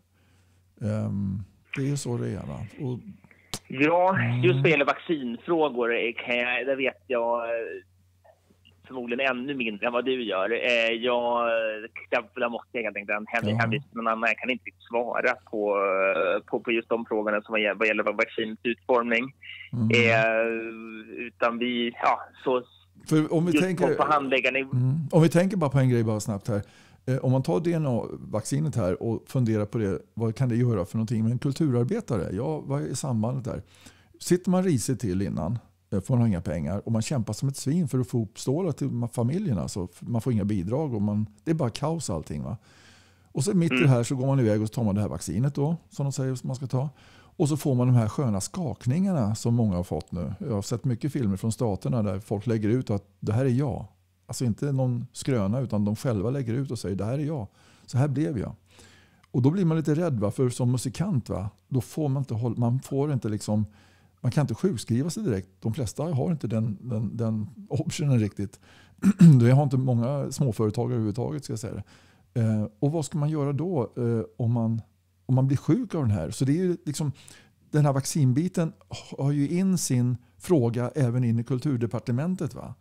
Um, det är ju så det är, va? Och, ja, just vad gäller vaccinfrågor kan jag, där vet jag förmodligen ännu mindre än vad du gör. Jag, där måste jag helt enkelt hänvisa till någon annan. Jag kan inte svara på, på, på just de frågorna som vad gäller, vad gäller vaccinets utformning. Mm. Eh, utan vi, ja, så För om vi just tänker, på handläggarna. Mm, om vi tänker bara på en grej bara snabbt här. Om man tar D N A-vaccinet här och funderar på det, vad kan det göra för någonting med en kulturarbetare? Ja, vad är sambandet där? Sitter man risigt till innan, får man inga pengar, och man kämpar som ett svin för att få upp stålar till familjerna, så man får inga bidrag och man, det är bara kaos allting, va? Och så mitt i det här så går man iväg och tar man det här vaccinet då, som de säger man ska ta. Och så får man de här sköna skakningarna som många har fått nu. Jag har sett mycket filmer från staterna där folk lägger ut att det här är jag. Alltså inte någon skröna, utan de själva lägger ut och säger det här är jag. Så här blev jag. Och då blir man lite rädd, va? För som musikant, va? Då får man inte hålla, man får inte liksom, man kan inte sjukskriva sig direkt. De flesta har inte den, den, den optionen riktigt. Det har inte många småföretagare överhuvudtaget, ska jag säga det. Eh, och vad ska man göra då eh, om, man, om man blir sjuk av den här? Så det är ju liksom, den här vaccinbiten har ju in sin fråga även in i kulturdepartementet, va?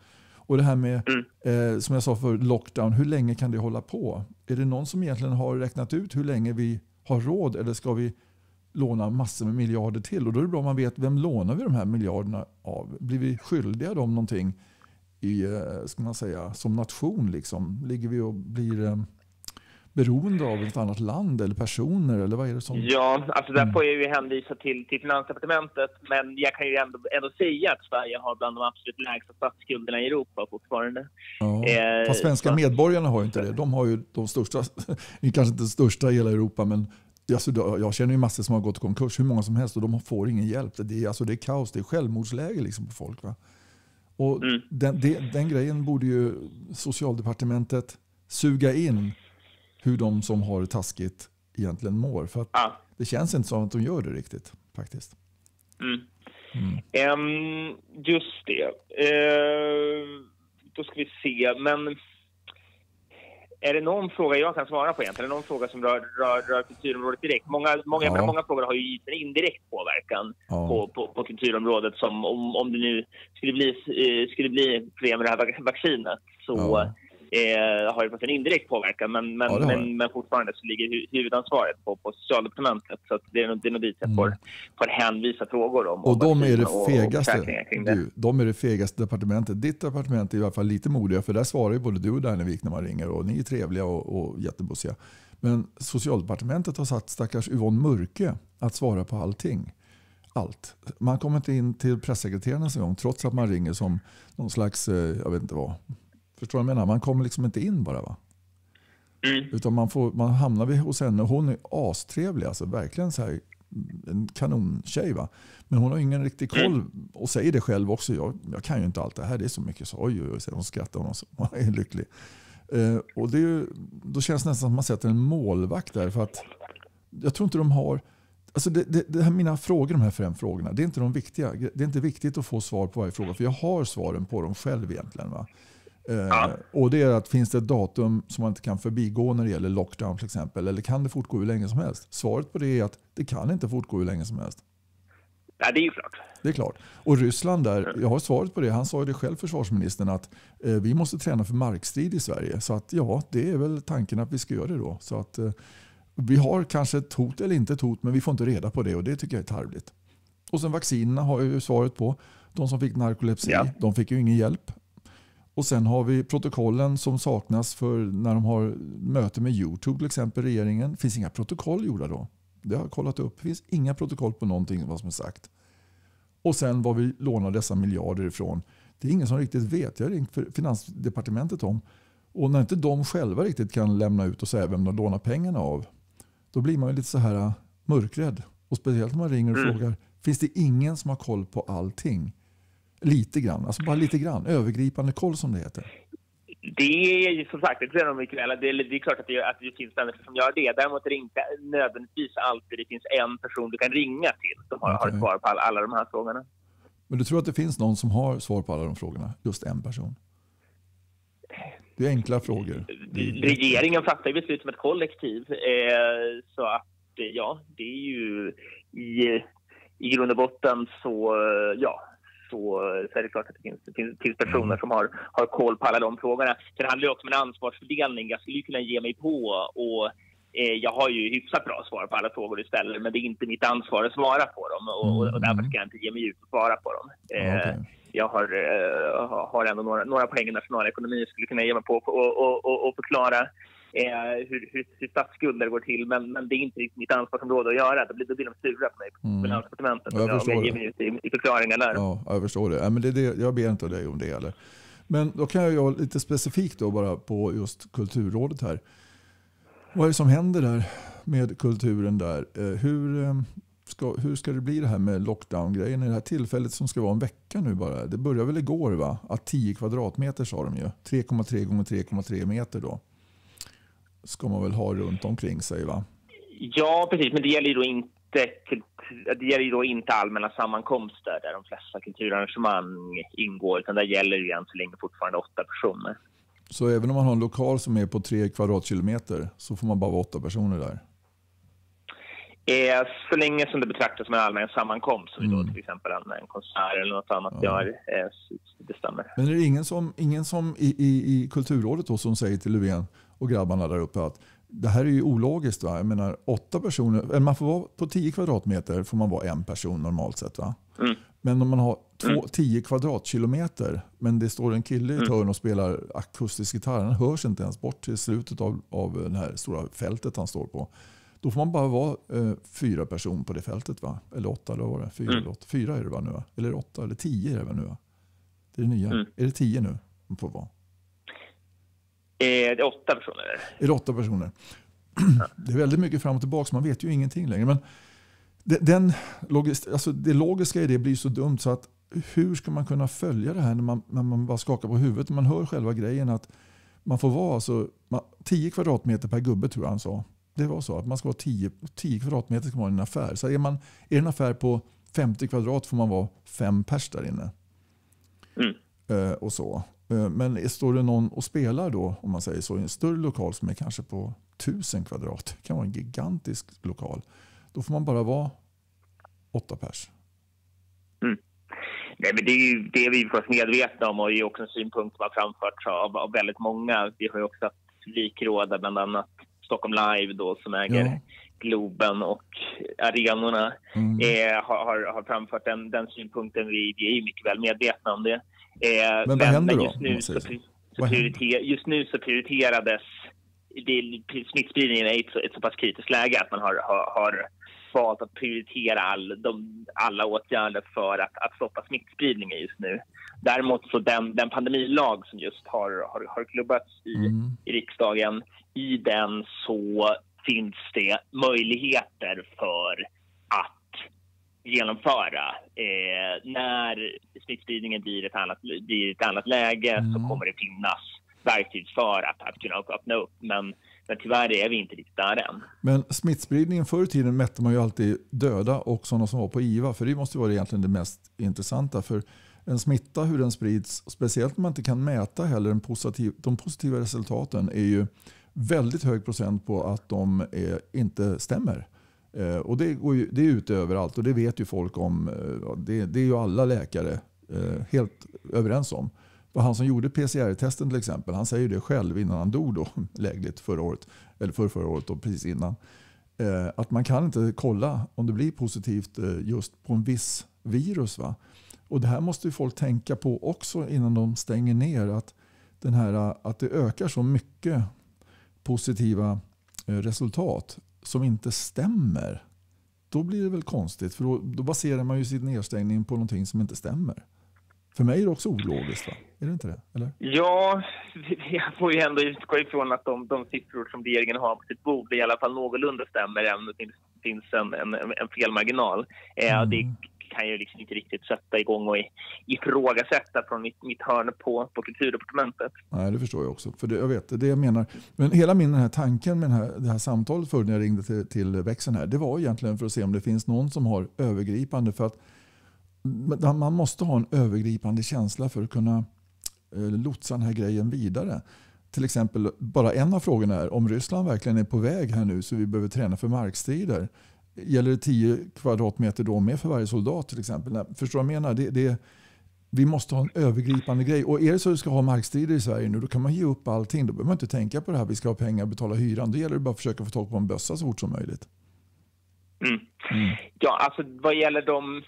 Och det här med, mm. eh, som jag sa för lockdown, hur länge kan det hålla på? Är det någon som egentligen har räknat ut hur länge vi har råd, eller ska vi låna massor med miljarder till? Och då är det bra om man vet, vem lånar vi de här miljarderna av? Blir vi skyldiga dem någonting i, ska man säga, som nation liksom? Ligger vi och blir eh, beroende av ett annat land eller personer, eller vad är det som... Ja, alltså där får jag ju hänvisa till, till Finansdepartementet, men jag kan ju ändå, ändå säga att Sverige har bland de absolut lägsta statsskulderna i Europa fortfarande. Ja, eh, fast svenska så... medborgarna har ju inte det. De har ju de största, kanske inte största i hela Europa, men alltså, jag känner ju massor som har gått i konkurs, hur många som helst, och de får ingen hjälp. Det är, alltså, det är kaos, det är självmordsläge liksom på folk, va? Och mm. den, det, den grejen borde ju Socialdepartementet suga in, hur de som har det taskigt egentligen mår. För att ja. det känns inte som att de gör det riktigt, faktiskt. Mm. Mm. Um, just det. Uh, då ska vi se. Men är det någon fråga jag kan svara på egentligen? Är det någon fråga som rör, rör, rör kulturområdet direkt? Många, många, ja. många frågor har ju en indirekt påverkan ja. på, på, på kulturområdet. Som om, om det nu skulle bli, eh, skulle bli problem med det här vaccinet, så... Ja. Eh, har ju fått en indirekt påverkan, men, men, ja, men, men fortfarande så ligger hu- huvudansvaret på, på Socialdepartementet, så att det är nog, det är nog dit jag får, mm. får hänvisa frågor om. Och de är det fegaste, du, de är det fegaste departementet. Ditt departement är i alla fall lite modiga, för där svarar ju både du och Dernevik när man ringer, och ni är trevliga och, och jättebussiga. Men Socialdepartementet har satt stackars Yvonne Mörke att svara på allting. Allt. Man kommer inte in till pressekreteraren en gång, trots att man ringer som någon slags, jag vet inte vad. Förstår du vad jag menar? Man kommer liksom inte in bara, va? Mm. Utan man, får, man hamnar vid hos henne. Hon är astrevlig, alltså verkligen så här, en kanontjej, va? Men hon har ingen riktig koll, mm. och säger det själv också. Jag, jag kan ju inte allt det här, det är så mycket så. Oj, oj, oj, hon skrattar, hon är lycklig. Eh, och det är ju, då känns det nästan som att man sätter en målvakt där, för att jag tror inte de har... Alltså det, det, det här, mina frågor, de här fem frågorna, det är inte de viktiga. Det är inte viktigt att få svar på varje fråga, för jag har svaren på dem själv egentligen, va? Ja. Eh, och det är att finns det ett datum som man inte kan förbigå när det gäller lockdown till exempel, eller kan det fortgå hur länge som helst? Svaret på det är att det kan inte fortgå hur länge som helst. Ja, det är ju klart. Det är klart. Och Ryssland där, jag har svaret på det, han sa ju det själv, försvarsministern, att eh, vi måste träna för markstrid i Sverige. Så att ja, det är väl tanken att vi ska göra det då. Så att eh, vi har kanske ett hot eller inte ett hot, men vi får inte reda på det, och det tycker jag är tarvligt. Och sen vaccinerna har jag ju svaret på. De som fick narkolepsi, ja. de fick ju ingen hjälp. Och sen har vi protokollen som saknas för när de har möte med YouTube till exempel, regeringen. Det finns inga protokoll gjorda då. Det har jag kollat upp. Det finns inga protokoll på någonting vad som är sagt. Och sen vad vi lånar dessa miljarder ifrån. Det är ingen som riktigt vet. Jag har ringt för Finansdepartementet om. Och när inte de själva riktigt kan lämna ut och säga vem de lånar pengarna av, då blir man ju lite så här mörkrädd. Och speciellt när man ringer och mm. frågar, finns det ingen som har koll på allting? Lite grann, alltså bara lite grann. Övergripande koll som det heter. Det är ju som sagt, det är, mycket väl. Det, är, det är klart att det, att det finns människor som gör det. Däremot är det inte nödvändigtvis alltid det finns en person du kan ringa till som har, okay. har svar på alla, alla de här frågorna. Men du tror att det finns någon som har svar på alla de frågorna? Just en person? Det är enkla frågor. Regeringen fattar ju beslut som ett kollektiv. Eh, så att ja, det är ju i, i grund och botten så ja. Så, så är det klart att det finns, det finns, finns personer som har, har koll på alla de frågorna. Sen handlar det också om en ansvarsfördelning. Jag skulle kunna ge mig på, och eh, jag har ju hyfsat bra svar på alla frågor istället, men det är inte mitt ansvar att svara på dem, och, och, och därför ska jag inte ge mig ut och svara på dem. Eh, okay. Jag har, eh, har ändå några, några poäng i nationalekonomi jag skulle kunna ge mig på och, och, och, och förklara Eh, hur, hur, hur statsskulder går till, men, men det är inte mitt ansvarsområde att göra. Då blir, då blir de sura på mig på mm. Finansdepartementet. Jag, jag, jag ger mig ut i, i förklaringar där. Ja, jag förstår det. Ja, men det, det. Jag ber inte dig om det. Eller? Men då kan jag göra lite specifikt då bara på just Kulturrådet här. Vad är det som händer där med kulturen där? Eh, hur, ska, hur ska det bli det här med lockdown-grejen i det här tillfället som ska vara en vecka nu bara? Det börjar väl igår, va? Att tio kvadratmeter sa de ju. tre komma tre gånger tre komma tre meter då. Ska man väl ha runt omkring sig, va? Ja, precis. Men det gäller ju då inte, det gäller ju då inte allmänna sammankomster där de flesta kulturarrangemang ingår, utan där gäller ju än så länge fortfarande åtta personer. Så även om man har en lokal som är på tre kvadratkilometer så får man bara vara åtta personer där? Eh, så länge som det betraktas som en allmän sammankomst, som mm. då till exempel en, en konsert eller något annat ja. gör, eh, det stämmer. Men är det ingen som, ingen som i, i, i Kulturrådet då som säger till Löfven och grabbarna där uppe att det här är ju ologiskt, va? Jag menar, åtta personer, eller man får vara på tio kvadratmeter får man vara en person normalt sett, va? Mm. Men om man har två, mm. tio kvadratkilometer, men det står en kille i ett hörn och spelar akustisk gitarr, han hörs inte ens bort till slutet av, av det här stora fältet han står på. Då får man bara vara eh, fyra personer på det fältet, va? Eller åtta, eller vad var det? Fyra, mm. eller åtta. Fyra är det, va, nu, va? Eller åtta, eller tio är det, va, nu, va? Det är det nya. Mm. Är det tio nu man får vara? Är det åtta personer? Är det åtta personer? Det är väldigt mycket fram och tillbaka, man vet ju ingenting längre. Men det, den logis, alltså det logiska i det blir så dumt så att hur ska man kunna följa det här när man, när man bara skakar på huvudet? Man hör själva grejen att man får vara alltså, man, tio kvadratmeter per gubbe, tror jag han sa. Det var så att man ska vara tio, tio kvadratmeter ska man ha i en affär. Så är man är det en affär på femtio kvadrat får man vara fem pers där inne. Mm. Uh, och så. Uh, men står det någon och spelar då, om man säger så, i en större lokal som är kanske på tusen kvadrat, det kan vara en gigantisk lokal. Då får man bara vara åtta pers. Mm. Nej, men det är ju det är vi först medvetna om, och det är också en synpunkt som har framförts av, av väldigt många. Vi har ju också haft likråda, bland annat Stockholm Live då, som äger ja. Globen och arenorna, mm. eh, har, har framfört den, den synpunkten. Vi, vi är ju mycket väl medvetna om det. Eh, men vad men, händer men då? Just nu, så, så, så prioriter, just nu så prioriterades det, smittspridningen är ett så, ett så pass kritiskt läge att man har, har, har valt att prioritera all, de, alla åtgärder för att, att stoppa smittspridningen just nu. Däremot så den, den pandemilag som just har, har, har klubbats i, mm. i riksdagen, i den så finns det möjligheter för att genomföra. Eh, när smittspridningen blir ett annat, blir ett annat läge mm. så kommer det finnas verktyg för att, att kunna öppna upp. Men, men tyvärr är vi inte riktigt där än. Men smittspridningen förr i tiden mätte man ju alltid döda och sådana som var på I V A. För det måste vara egentligen det mest intressanta. För en smitta, hur den sprids, speciellt om man inte kan mäta heller en positiv, de positiva resultaten, är ju väldigt hög procent på att de är, inte stämmer. Eh, och det, går ju, det är ute överallt och det vet ju folk om. Eh, det, det är ju alla läkare eh, helt överens om. Och han som gjorde P C R-testen till exempel, han säger det själv innan han dog då, lägligt förra året, eller för förra året och precis innan. Eh, att man kan inte kolla om det blir positivt eh, just på en viss virus, va? Och det här måste ju folk tänka på också innan de stänger ner, att, den här, att det ökar så mycket positiva resultat som inte stämmer. Då blir det väl konstigt, för då, då baserar man ju sin nedstängning på någonting som inte stämmer. För mig är det också ologiskt, va? Är det inte det? Eller? Ja, jag får ju ändå utgå ifrån att de, de siffror som regeringen har på sitt bord i alla fall någorlunda stämmer, även om det finns, finns en, en, en felmarginal. Mm. Eh, det kan jag liksom inte riktigt sätta igång och ifrågasätta från mitt, mitt hörn på, på kulturdepartementet. Nej, det förstår jag också. För det, jag vet, det är det jag menar. Men hela min den här tanken med den här, det här samtalet förr när jag ringde till, till växeln här, det var egentligen för att se om det finns någon som har övergripande, för att man måste ha en övergripande känsla för att kunna eh, lotsa den här grejen vidare. Till exempel, bara en av frågorna är om Ryssland verkligen är på väg här nu så vi behöver träna för markstrider. Gäller det tio kvadratmeter då med för varje soldat till exempel? Nej, förstår du vad jag menar? Det, det, vi måste ha en övergripande grej. Och är det så att vi ska ha markstrider i Sverige nu, då kan man ge upp allting. Då behöver man inte tänka på det här. Vi ska ha pengar och betala hyran. Då gäller det bara att försöka få tag på en bössa så fort som möjligt. Mm. Mm. Ja, alltså vad gäller de...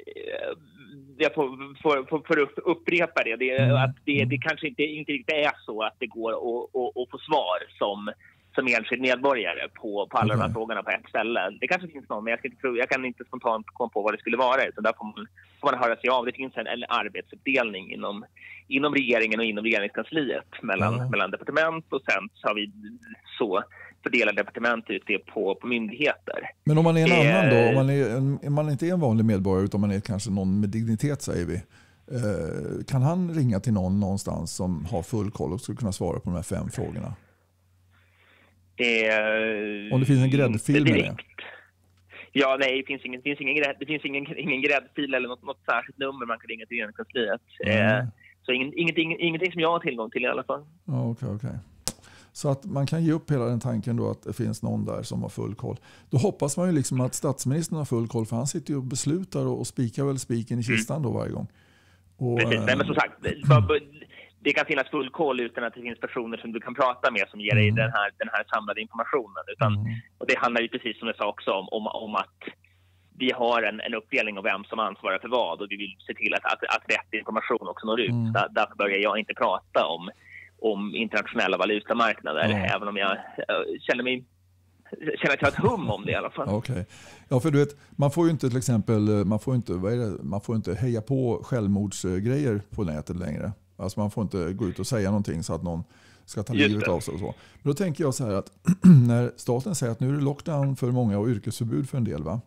Jag får, får, får, får upprepa det. Det, mm. att det, det kanske inte, inte riktigt är så att det går att, att, att få svar som... som enskild medborgare på, på alla okay. de här frågorna på ett ställe. Det kanske finns någon, men jag, ska inte, jag kan inte spontant komma på vad det skulle vara. Så där får man, får man höra sig av. Det finns en, en arbetsuppdelning inom, inom regeringen och inom regeringskansliet mellan, mm. mellan departement, och sen så har vi så fördelar departement ut det på, på myndigheter. Men om man är en eh, annan då, om man, är en, om man inte är en vanlig medborgare utan man är kanske någon med dignitet, säger vi. Eh, kan han ringa till någon någonstans som har full koll och skulle kunna svara på de här fem frågorna? Eh, Om det finns en gräddfil med det? Ja, nej, det finns ingen, det finns ingen, det finns ingen, ingen gräddfil eller något, något särskilt nummer man kan ringa till regeringskansliet. Mm. Eh, så ingen, ingenting, ingenting som jag har tillgång till i alla fall. Ja, okej, okej. Så att man kan ge upp hela den tanken då att det finns någon där som har full koll. Då hoppas man ju liksom att statsministern har full koll, för han sitter ju och beslutar och, och spikar väl spiken i kistan då varje gång. Och, Precis. Nej, men som sagt, det kan finnas full koll utan att det finns personer som du kan prata med som ger dig mm. den, här, den här samlade informationen. Utan, mm. och det handlar ju precis som jag sa också om, om, om att vi har en, en uppdelning av vem som ansvarar för vad, och vi vill se till att, att, att rätt information också når ut. Mm. Där, därför börjar jag inte prata om, om internationella valutamarknader, mm. även om jag äh, känner mig känner att jag har ett hum om det i alla fall. Okej. Okay. Ja, för du vet, man får ju inte till exempel man får inte, vad är det, man får inte heja på självmordsgrejer på nätet längre. Alltså man får inte gå ut och säga någonting så att någon ska ta livet av sig och så. Men då tänker jag så här att när staten säger att nu är det lockdown för många och yrkesförbud för en del, va?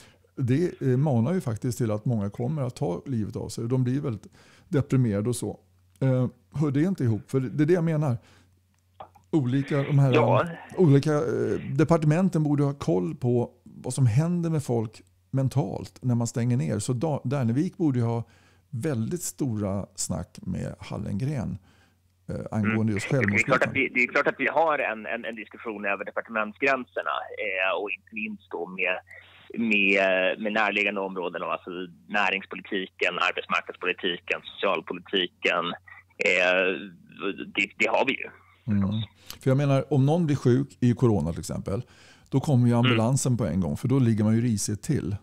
Det manar ju faktiskt till att många kommer att ta livet av sig. De blir väldigt deprimerade och så. Eh, hör det inte ihop? För det är det jag menar. Olika, de här, ja. olika eh, departementen borde ha koll på vad som händer med folk mentalt när man stänger ner. Så da, Dernevik borde ju ha väldigt stora snack med Hallengren eh, angående just självmordsgrejen. Det är klart att vi, det är klart att vi har en, en, en diskussion över departementsgränserna eh, och inte minst då med Med, med närliggande områden, alltså näringspolitiken, arbetsmarknadspolitiken, socialpolitiken. Eh, det, det har vi ju. Mm. För jag menar, om någon blir sjuk i corona till exempel, då kommer ju ambulansen mm. på en gång, för då ligger man ju risigt till.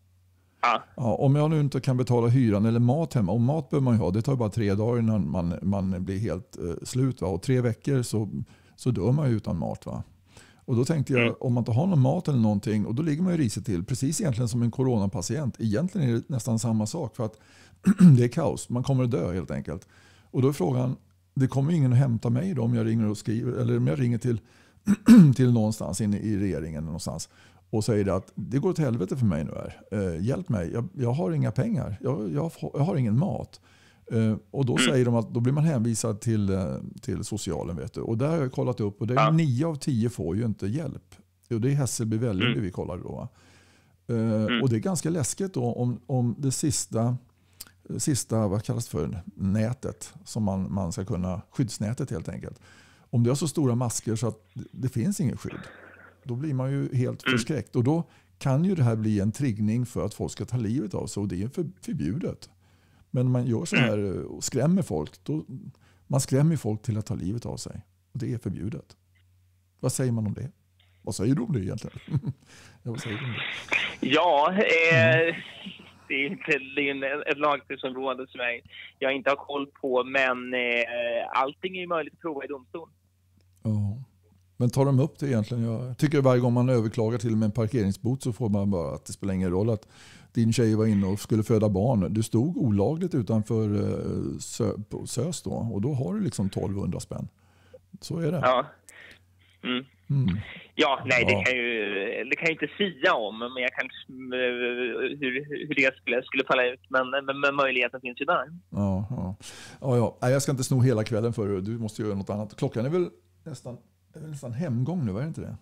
Ja. Ja, om jag nu inte kan betala hyran eller mat hemma, och mat behöver man ju ha, det tar bara tre dagar innan man, man blir helt eh, slut. Va? Och tre veckor så, så dör man ju utan mat, va? Och då tänkte jag, mm. om man inte har någon mat eller någonting, och då ligger man ju risigt till, precis egentligen som en coronapatient. Egentligen är det nästan samma sak, för att det är kaos. Man kommer att dö helt enkelt. Och då är frågan, det kommer ingen att hämta mig då om jag ringer och skriver, eller om jag ringer till, till någonstans inne i regeringen någonstans och säger det att det går åt helvete för mig nu här. Eh, hjälp mig, jag, jag har inga pengar, jag, jag, jag har ingen mat. Uh, och då säger de att då blir man hänvisad till, uh, till socialen, vet du. Och där har jag kollat upp, och det är ja. nio av tio får ju inte hjälp. Och det är Hässelby Vällingby mm. vi kollar då. Uh, mm. Och det är ganska läskigt då om, om det sista, sista, vad kallas för, nätet som man, man ska kunna, skyddsnätet helt enkelt. Om det har så stora masker så att det, det finns ingen skydd, då blir man ju helt mm. förskräckt. Och då kan ju det här bli en triggning för att folk ska ta livet av sig, och det är för, förbjudet. Men man gör så här och skrämmer folk, då, man skrämmer folk till att ta livet av sig. Och det är förbjudet. Vad säger man om det? Vad säger du om det egentligen? ja, vad säger du om det? Ja, eh, det är inte en, ett lagstiftningsområde som jag, jag inte har koll på, men eh, allting är ju möjligt att prova i domstol. Ja. Men tar de upp det egentligen? Jag tycker varje gång man överklagar till med en parkeringsbot så får man bara att det spelar ingen roll att din tjej var inne och skulle föda barn. Du stod olagligt utanför Sö, på Sös då, och då har du liksom tolvhundra spänn. Så är det. Ja. Mm. Mm. Ja, nej, ja. Det kan ju det kan jag inte säga om, men jag kan hur, hur det skulle, skulle falla ut, men, men, men möjligheten finns ju där. Ja, ja. ja, ja. Nej, jag ska inte sno hela kvällen för dig. Du måste göra något annat. Klockan är väl nästan, är väl nästan hemgång nu, är det inte det?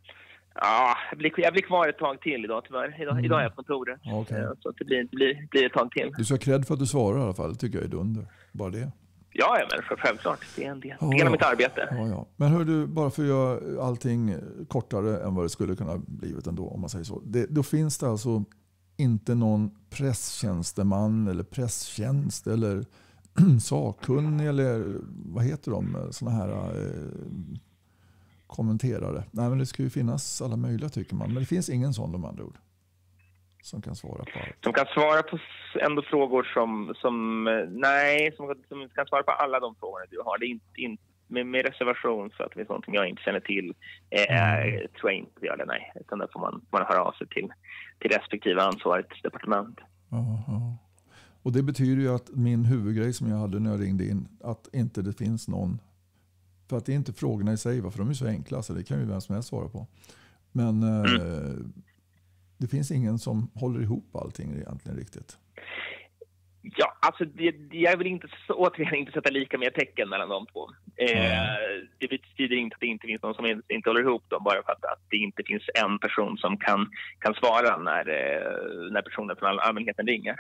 Ja, jag blir, jag blir kvar ett tag till idag tyvärr. Idag, mm. idag är jag på kontoret. Okay. Så att det blir, blir, blir ett tag till. Du ska ha cred för att du svarar i alla fall. Det tycker jag är dunder. Bara det. Ja, ja men självklart. Det är en del, ja, del ja. av mitt arbete. Ja, ja. Men hör du, bara för att göra allting kortare än vad det skulle kunna blivit ändå, om man säger så. Det, då finns det alltså inte någon presstjänsteman eller presstjänst eller sakkunnig eller vad heter de? Såna här eh, kommenterare. Nej, men det ska ju finnas alla möjliga, tycker man. Men det finns ingen sån, de andra ord, som kan svara på allt. Som kan svara på ändå frågor som, som nej, som, som kan svara på alla de frågorna du har. Det är inte, inte med, med reservation för att det är någonting jag inte känner till. Eh, mm. Tror jag inte vi gör det, nej. Utan där får man, man höra av sig till, till respektive ansvarigt departement. Aha. Och det betyder ju att min huvudgrej som jag hade när jag ringde in, att inte det finns någon. För att det är inte frågorna i sig, för de är så enkla så det kan ju vem som helst svara på. Men mm. eh, det finns ingen som håller ihop allting egentligen riktigt. Ja, alltså det, jag vill inte återigen inte sätta lika med tecken mellan de två. Eh, mm. Det betyder inte att det inte finns någon som inte, inte håller ihop dem, bara för att, att det inte finns en person som kan, kan svara när, när personer från allmänheten ringer.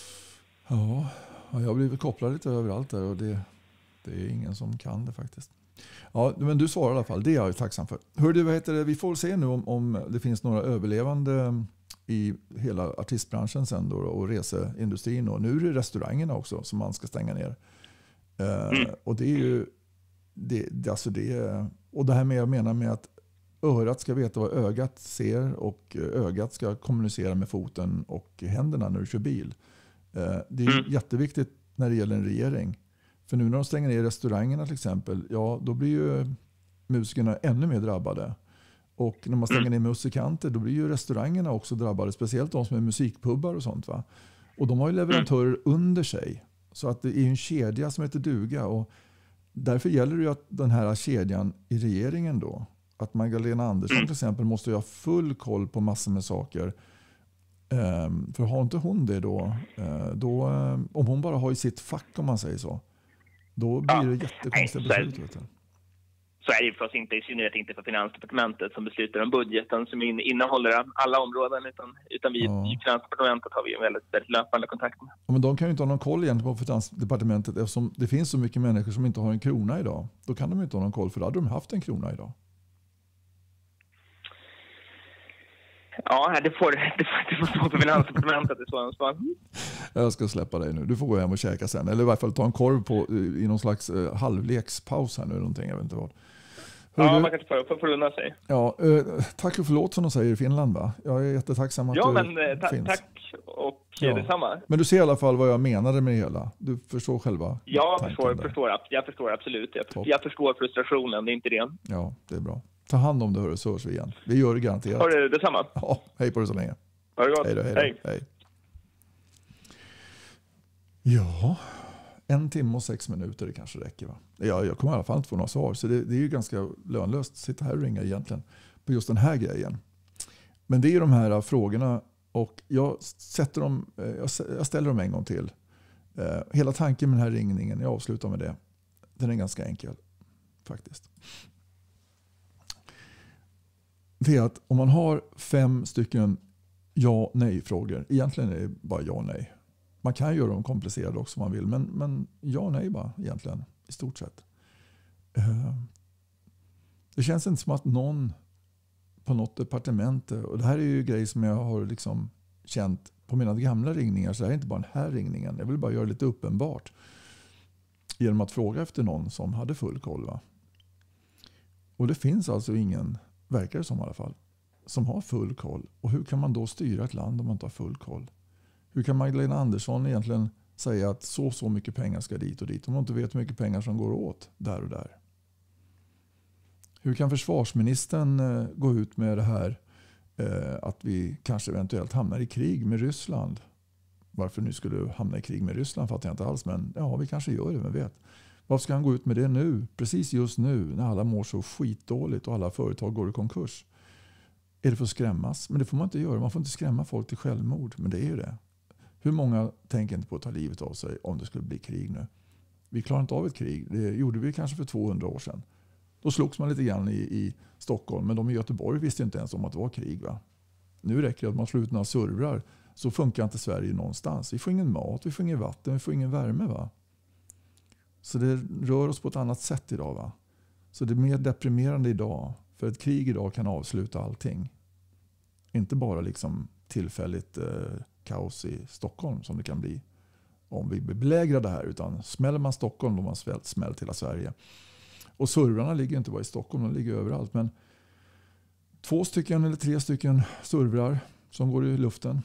Ja, jag har blivit kopplad lite överallt där och det, det är ingen som kan det faktiskt. Ja, men du svarar i alla fall. Det är jag tacksam för. Hör du, vad heter det? Vi får se nu om, om det finns några överlevande i hela artistbranschen sen då, och reseindustrin. Och nu är det restaurangerna också som man ska stänga ner. Mm. Uh, och det är ju det, det, alltså det, och det här med jag menar med att örat ska veta vad ögat ser och ögat ska kommunicera med foten och händerna när du kör bil. Uh, det är mm. jätteviktigt när det gäller en regering. För nu när de stänger ner restaurangerna till exempel, ja då blir ju musikerna ännu mer drabbade. Och när man stänger ner musikanter, då blir ju restaurangerna också drabbade. Speciellt de som är musikpubbar och sånt va. Och de har ju leverantörer under sig. Så att det är en kedja som heter duga. Och därför gäller det ju att den här kedjan i regeringen då, att Magdalena Andersson till exempel måste ju ha full koll på massor med saker. Um, för har inte hon det då, uh, då um, om hon bara har i sitt fack om man säger så, då blir ja. det jättekonstiga Nej, beslut. Vet du. Så är det förstås inte, i synnerhet inte för Finansdepartementet som beslutar om budgeten som innehåller alla områden, utan, utan vi ja. i Finansdepartementet har vi en väldigt, väldigt löpande kontakt med. Ja, men de kan ju inte ha någon koll egentligen på Finansdepartementet eftersom det finns så mycket människor som inte har en krona idag. Då kan de inte ha någon koll, för då hade de haft en krona idag. Ja, det får, det får, det får stå på Finansdepartementet i sådana fall. Jag ska släppa dig nu. Du får gå hem och käka sen. Eller i varje fall ta en korv på, i någon slags uh, halvlekspaus här nu. Någonting, jag vet inte vad. Hör ja, du? man kan få, få, få unna sig. Ja, uh, tack och förlåt som de säger i Finland va? Jag är jättetacksam att ja, du men, ta- finns. Tack och ja. detsamma. Men du ser i alla fall vad jag menade med det hela. Du förstår själva. Ja, jag förstår, förstår, jag förstår absolut. Jag, för, jag förstår frustrationen, det är inte det. Ja, det är bra. Ta hand om det, hörru, så hörs vi igen. Vi gör det garanterat. Har du detsamma? Ja, hej på dig så länge. Ha det gott. Hej då, hej då. Hej. Hej. Ja, en timme och sex minuter det kanske räcker va? Ja, jag kommer i alla fall inte få några svar. Så det, det är ju ganska lönlöst att sitta här och ringa egentligen på just den här grejen. Men det är de här frågorna och jag, sätter dem, jag ställer dem en gång till. Hela tanken med den här ringningen, jag avslutar med det. Den är ganska enkel faktiskt. Det är att om man har fem stycken ja-nej-frågor, egentligen är det bara ja-nej. Man kan göra dem komplicerade också om man vill, men, men ja-nej bara egentligen i stort sett. Det känns inte som att någon på något departement, och det här är ju grejer som jag har liksom känt på mina gamla ringningar, så det här är inte bara den här ringningen. Jag vill bara göra det lite uppenbart genom att fråga efter någon som hade full koll. Va? Och det finns alltså ingen, verkar det som i alla fall, som har full koll. Och hur kan man då styra ett land om man inte har full koll? Hur kan Magdalena Andersson egentligen säga att så så mycket pengar ska dit och dit om man inte vet hur mycket pengar som går åt där och där? Hur kan försvarsministern eh, gå ut med det här eh, att vi kanske eventuellt hamnar i krig med Ryssland? Varför nu skulle hamna i krig med Ryssland fattar jag inte alls, men ja, vi kanske gör det, men vet. Varför ska han gå ut med det nu? Precis just nu när alla mår så skitdåligt och alla företag går i konkurs. Är det för att skrämmas? Men det får man inte göra. Man får inte skrämma folk till självmord. Men det är ju det. Hur många tänker inte på att ta livet av sig om det skulle bli krig nu? Vi klarar inte av ett krig. Det gjorde vi kanske för tvåhundra år sedan. Då slogs man lite grann i, i Stockholm. Men de i Göteborg visste inte ens om att det var krig. Va? Nu räcker det att man slår ut några servrar. Så funkar inte Sverige någonstans. Vi får ingen mat, vi får ingen vatten, vi får ingen värme. Va? Så det rör oss på ett annat sätt idag. Va? Så det är mer deprimerande idag. För ett krig idag kan avsluta allting. Inte bara liksom tillfälligt eh, kaos i Stockholm som det kan bli om vi blir belägrade här. Utan smäller man Stockholm då har man svällt smällt hela Sverige. Och servrarna ligger inte bara i Stockholm, de ligger överallt. Men två stycken eller tre stycken servrar som går i luften.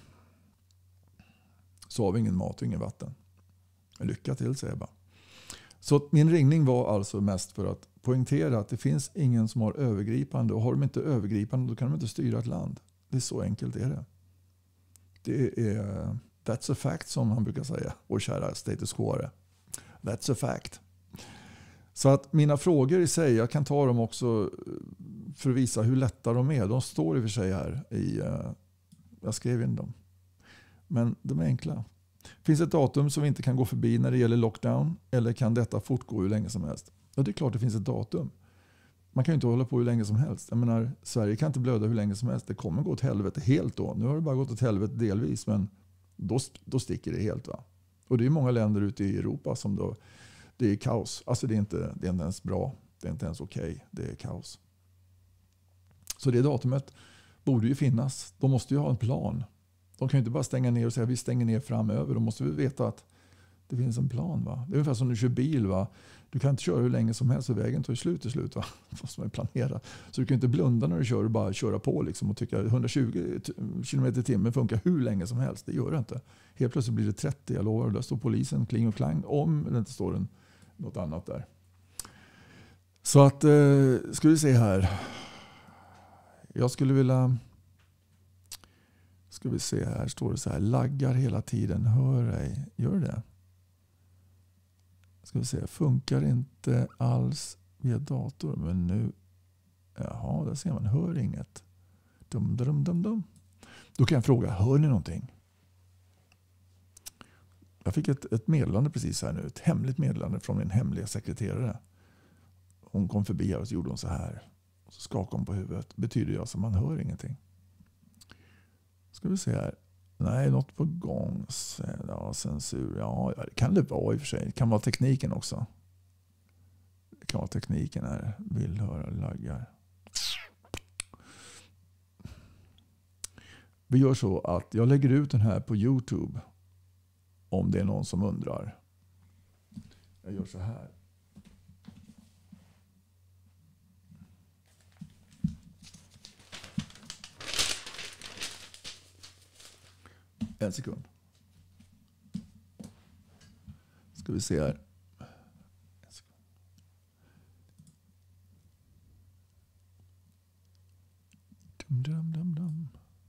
Så har vi ingen mat och ingen vatten. Lycka till, säger jag bara. Så min ringning var alltså mest för att poängtera att det finns ingen som har övergripande. Och har de inte övergripande då kan de inte styra ett land. Det är så enkelt är det. Det är that's a fact som han brukar säga. Och kära status quo. That's a fact. Så att mina frågor i sig, jag kan ta dem också för att visa hur lätta de är. De står i och för sig här. I, jag skrev in dem. Men de är enkla. Finns ett datum som vi inte kan gå förbi när det gäller lockdown? Eller kan detta fortgå hur länge som helst? Ja, det är klart det finns ett datum. Man kan ju inte hålla på hur länge som helst. Jag menar, Sverige kan inte blöda hur länge som helst. Det kommer gå åt helvete helt då. Nu har det bara gått åt helvete delvis. Men då, då sticker det helt. Va? Och det är många länder ute i Europa som då, det är kaos. Alltså det är inte, det är inte ens bra. Det är inte ens okej. Okay. Det är kaos. Så det datumet borde ju finnas. De måste ju ha en plan. De kan ju inte bara stänga ner och säga att vi stänger ner framöver. De måste vi veta att det finns en plan. Va? Det är ungefär som du kör bil. Va? Du kan inte köra hur länge som helst och vägen tar ju slut till slut. Va? Fast man är planerat. Så du kan inte blunda när du kör och bara köra på liksom, och tycka hundratjugo kilometer i timmen funkar hur länge som helst. Det gör det inte. Helt plötsligt blir det trettio. Jag lovar. Där står polisen kling och klang om det inte står en, något annat där. Så att, eh, ska vi se här. Jag skulle vilja... Ska vi se här. Står det så här. Laggar hela tiden. Hör ej. Gör det? Ska vi se. Funkar inte alls via dator. Men nu... Jaha, där ser man. Hör inget. Dum, dum, dum, dum. Då kan jag fråga. Hör ni någonting? Jag fick ett, ett meddelande precis här nu. Ett hemligt meddelande från min hemliga sekreterare. Hon kom förbi här och så gjorde hon så här. Och så skakade hon på huvudet. Betyder det alltså man hör ingenting? Ska vi se här. Nej, något på gång. Ja, censur. Ja, det kan det vara i och för sig. Det kan vara tekniken också. Det kan vara tekniken här. Vill höra laggar. Vi gör så att jag lägger ut den här på YouTube. Om det är någon som undrar. Jag gör så här. En sekund. Ska vi se här. En sekund. Dum, dum, dum, dum.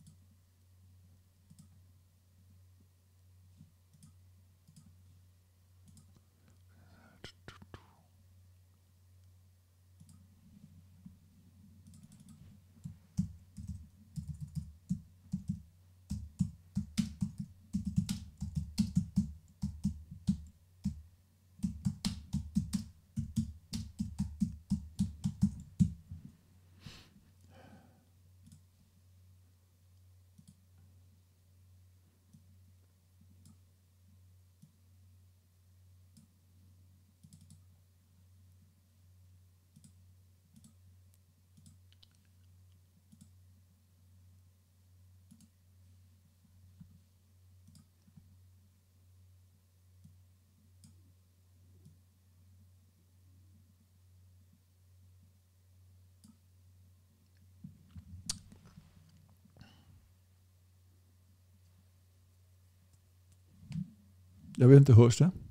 Jag vet inte, hörs det?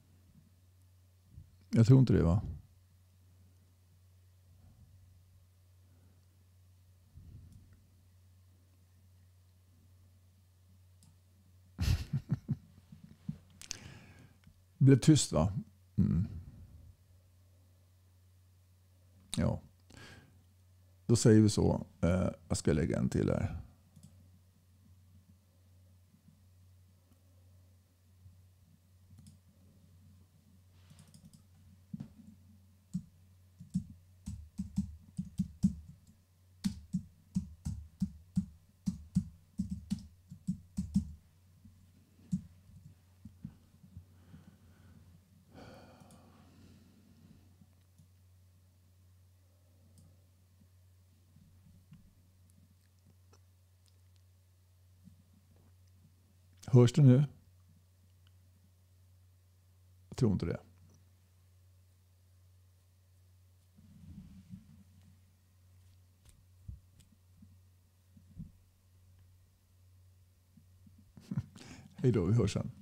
Jag tror inte det, va? Det blev tyst, va? Mm. Ja. Då säger vi så. Eh, jag ska lägga en till här. Hörs det nu? Jag tror inte det. Hej då, vi hörs sen.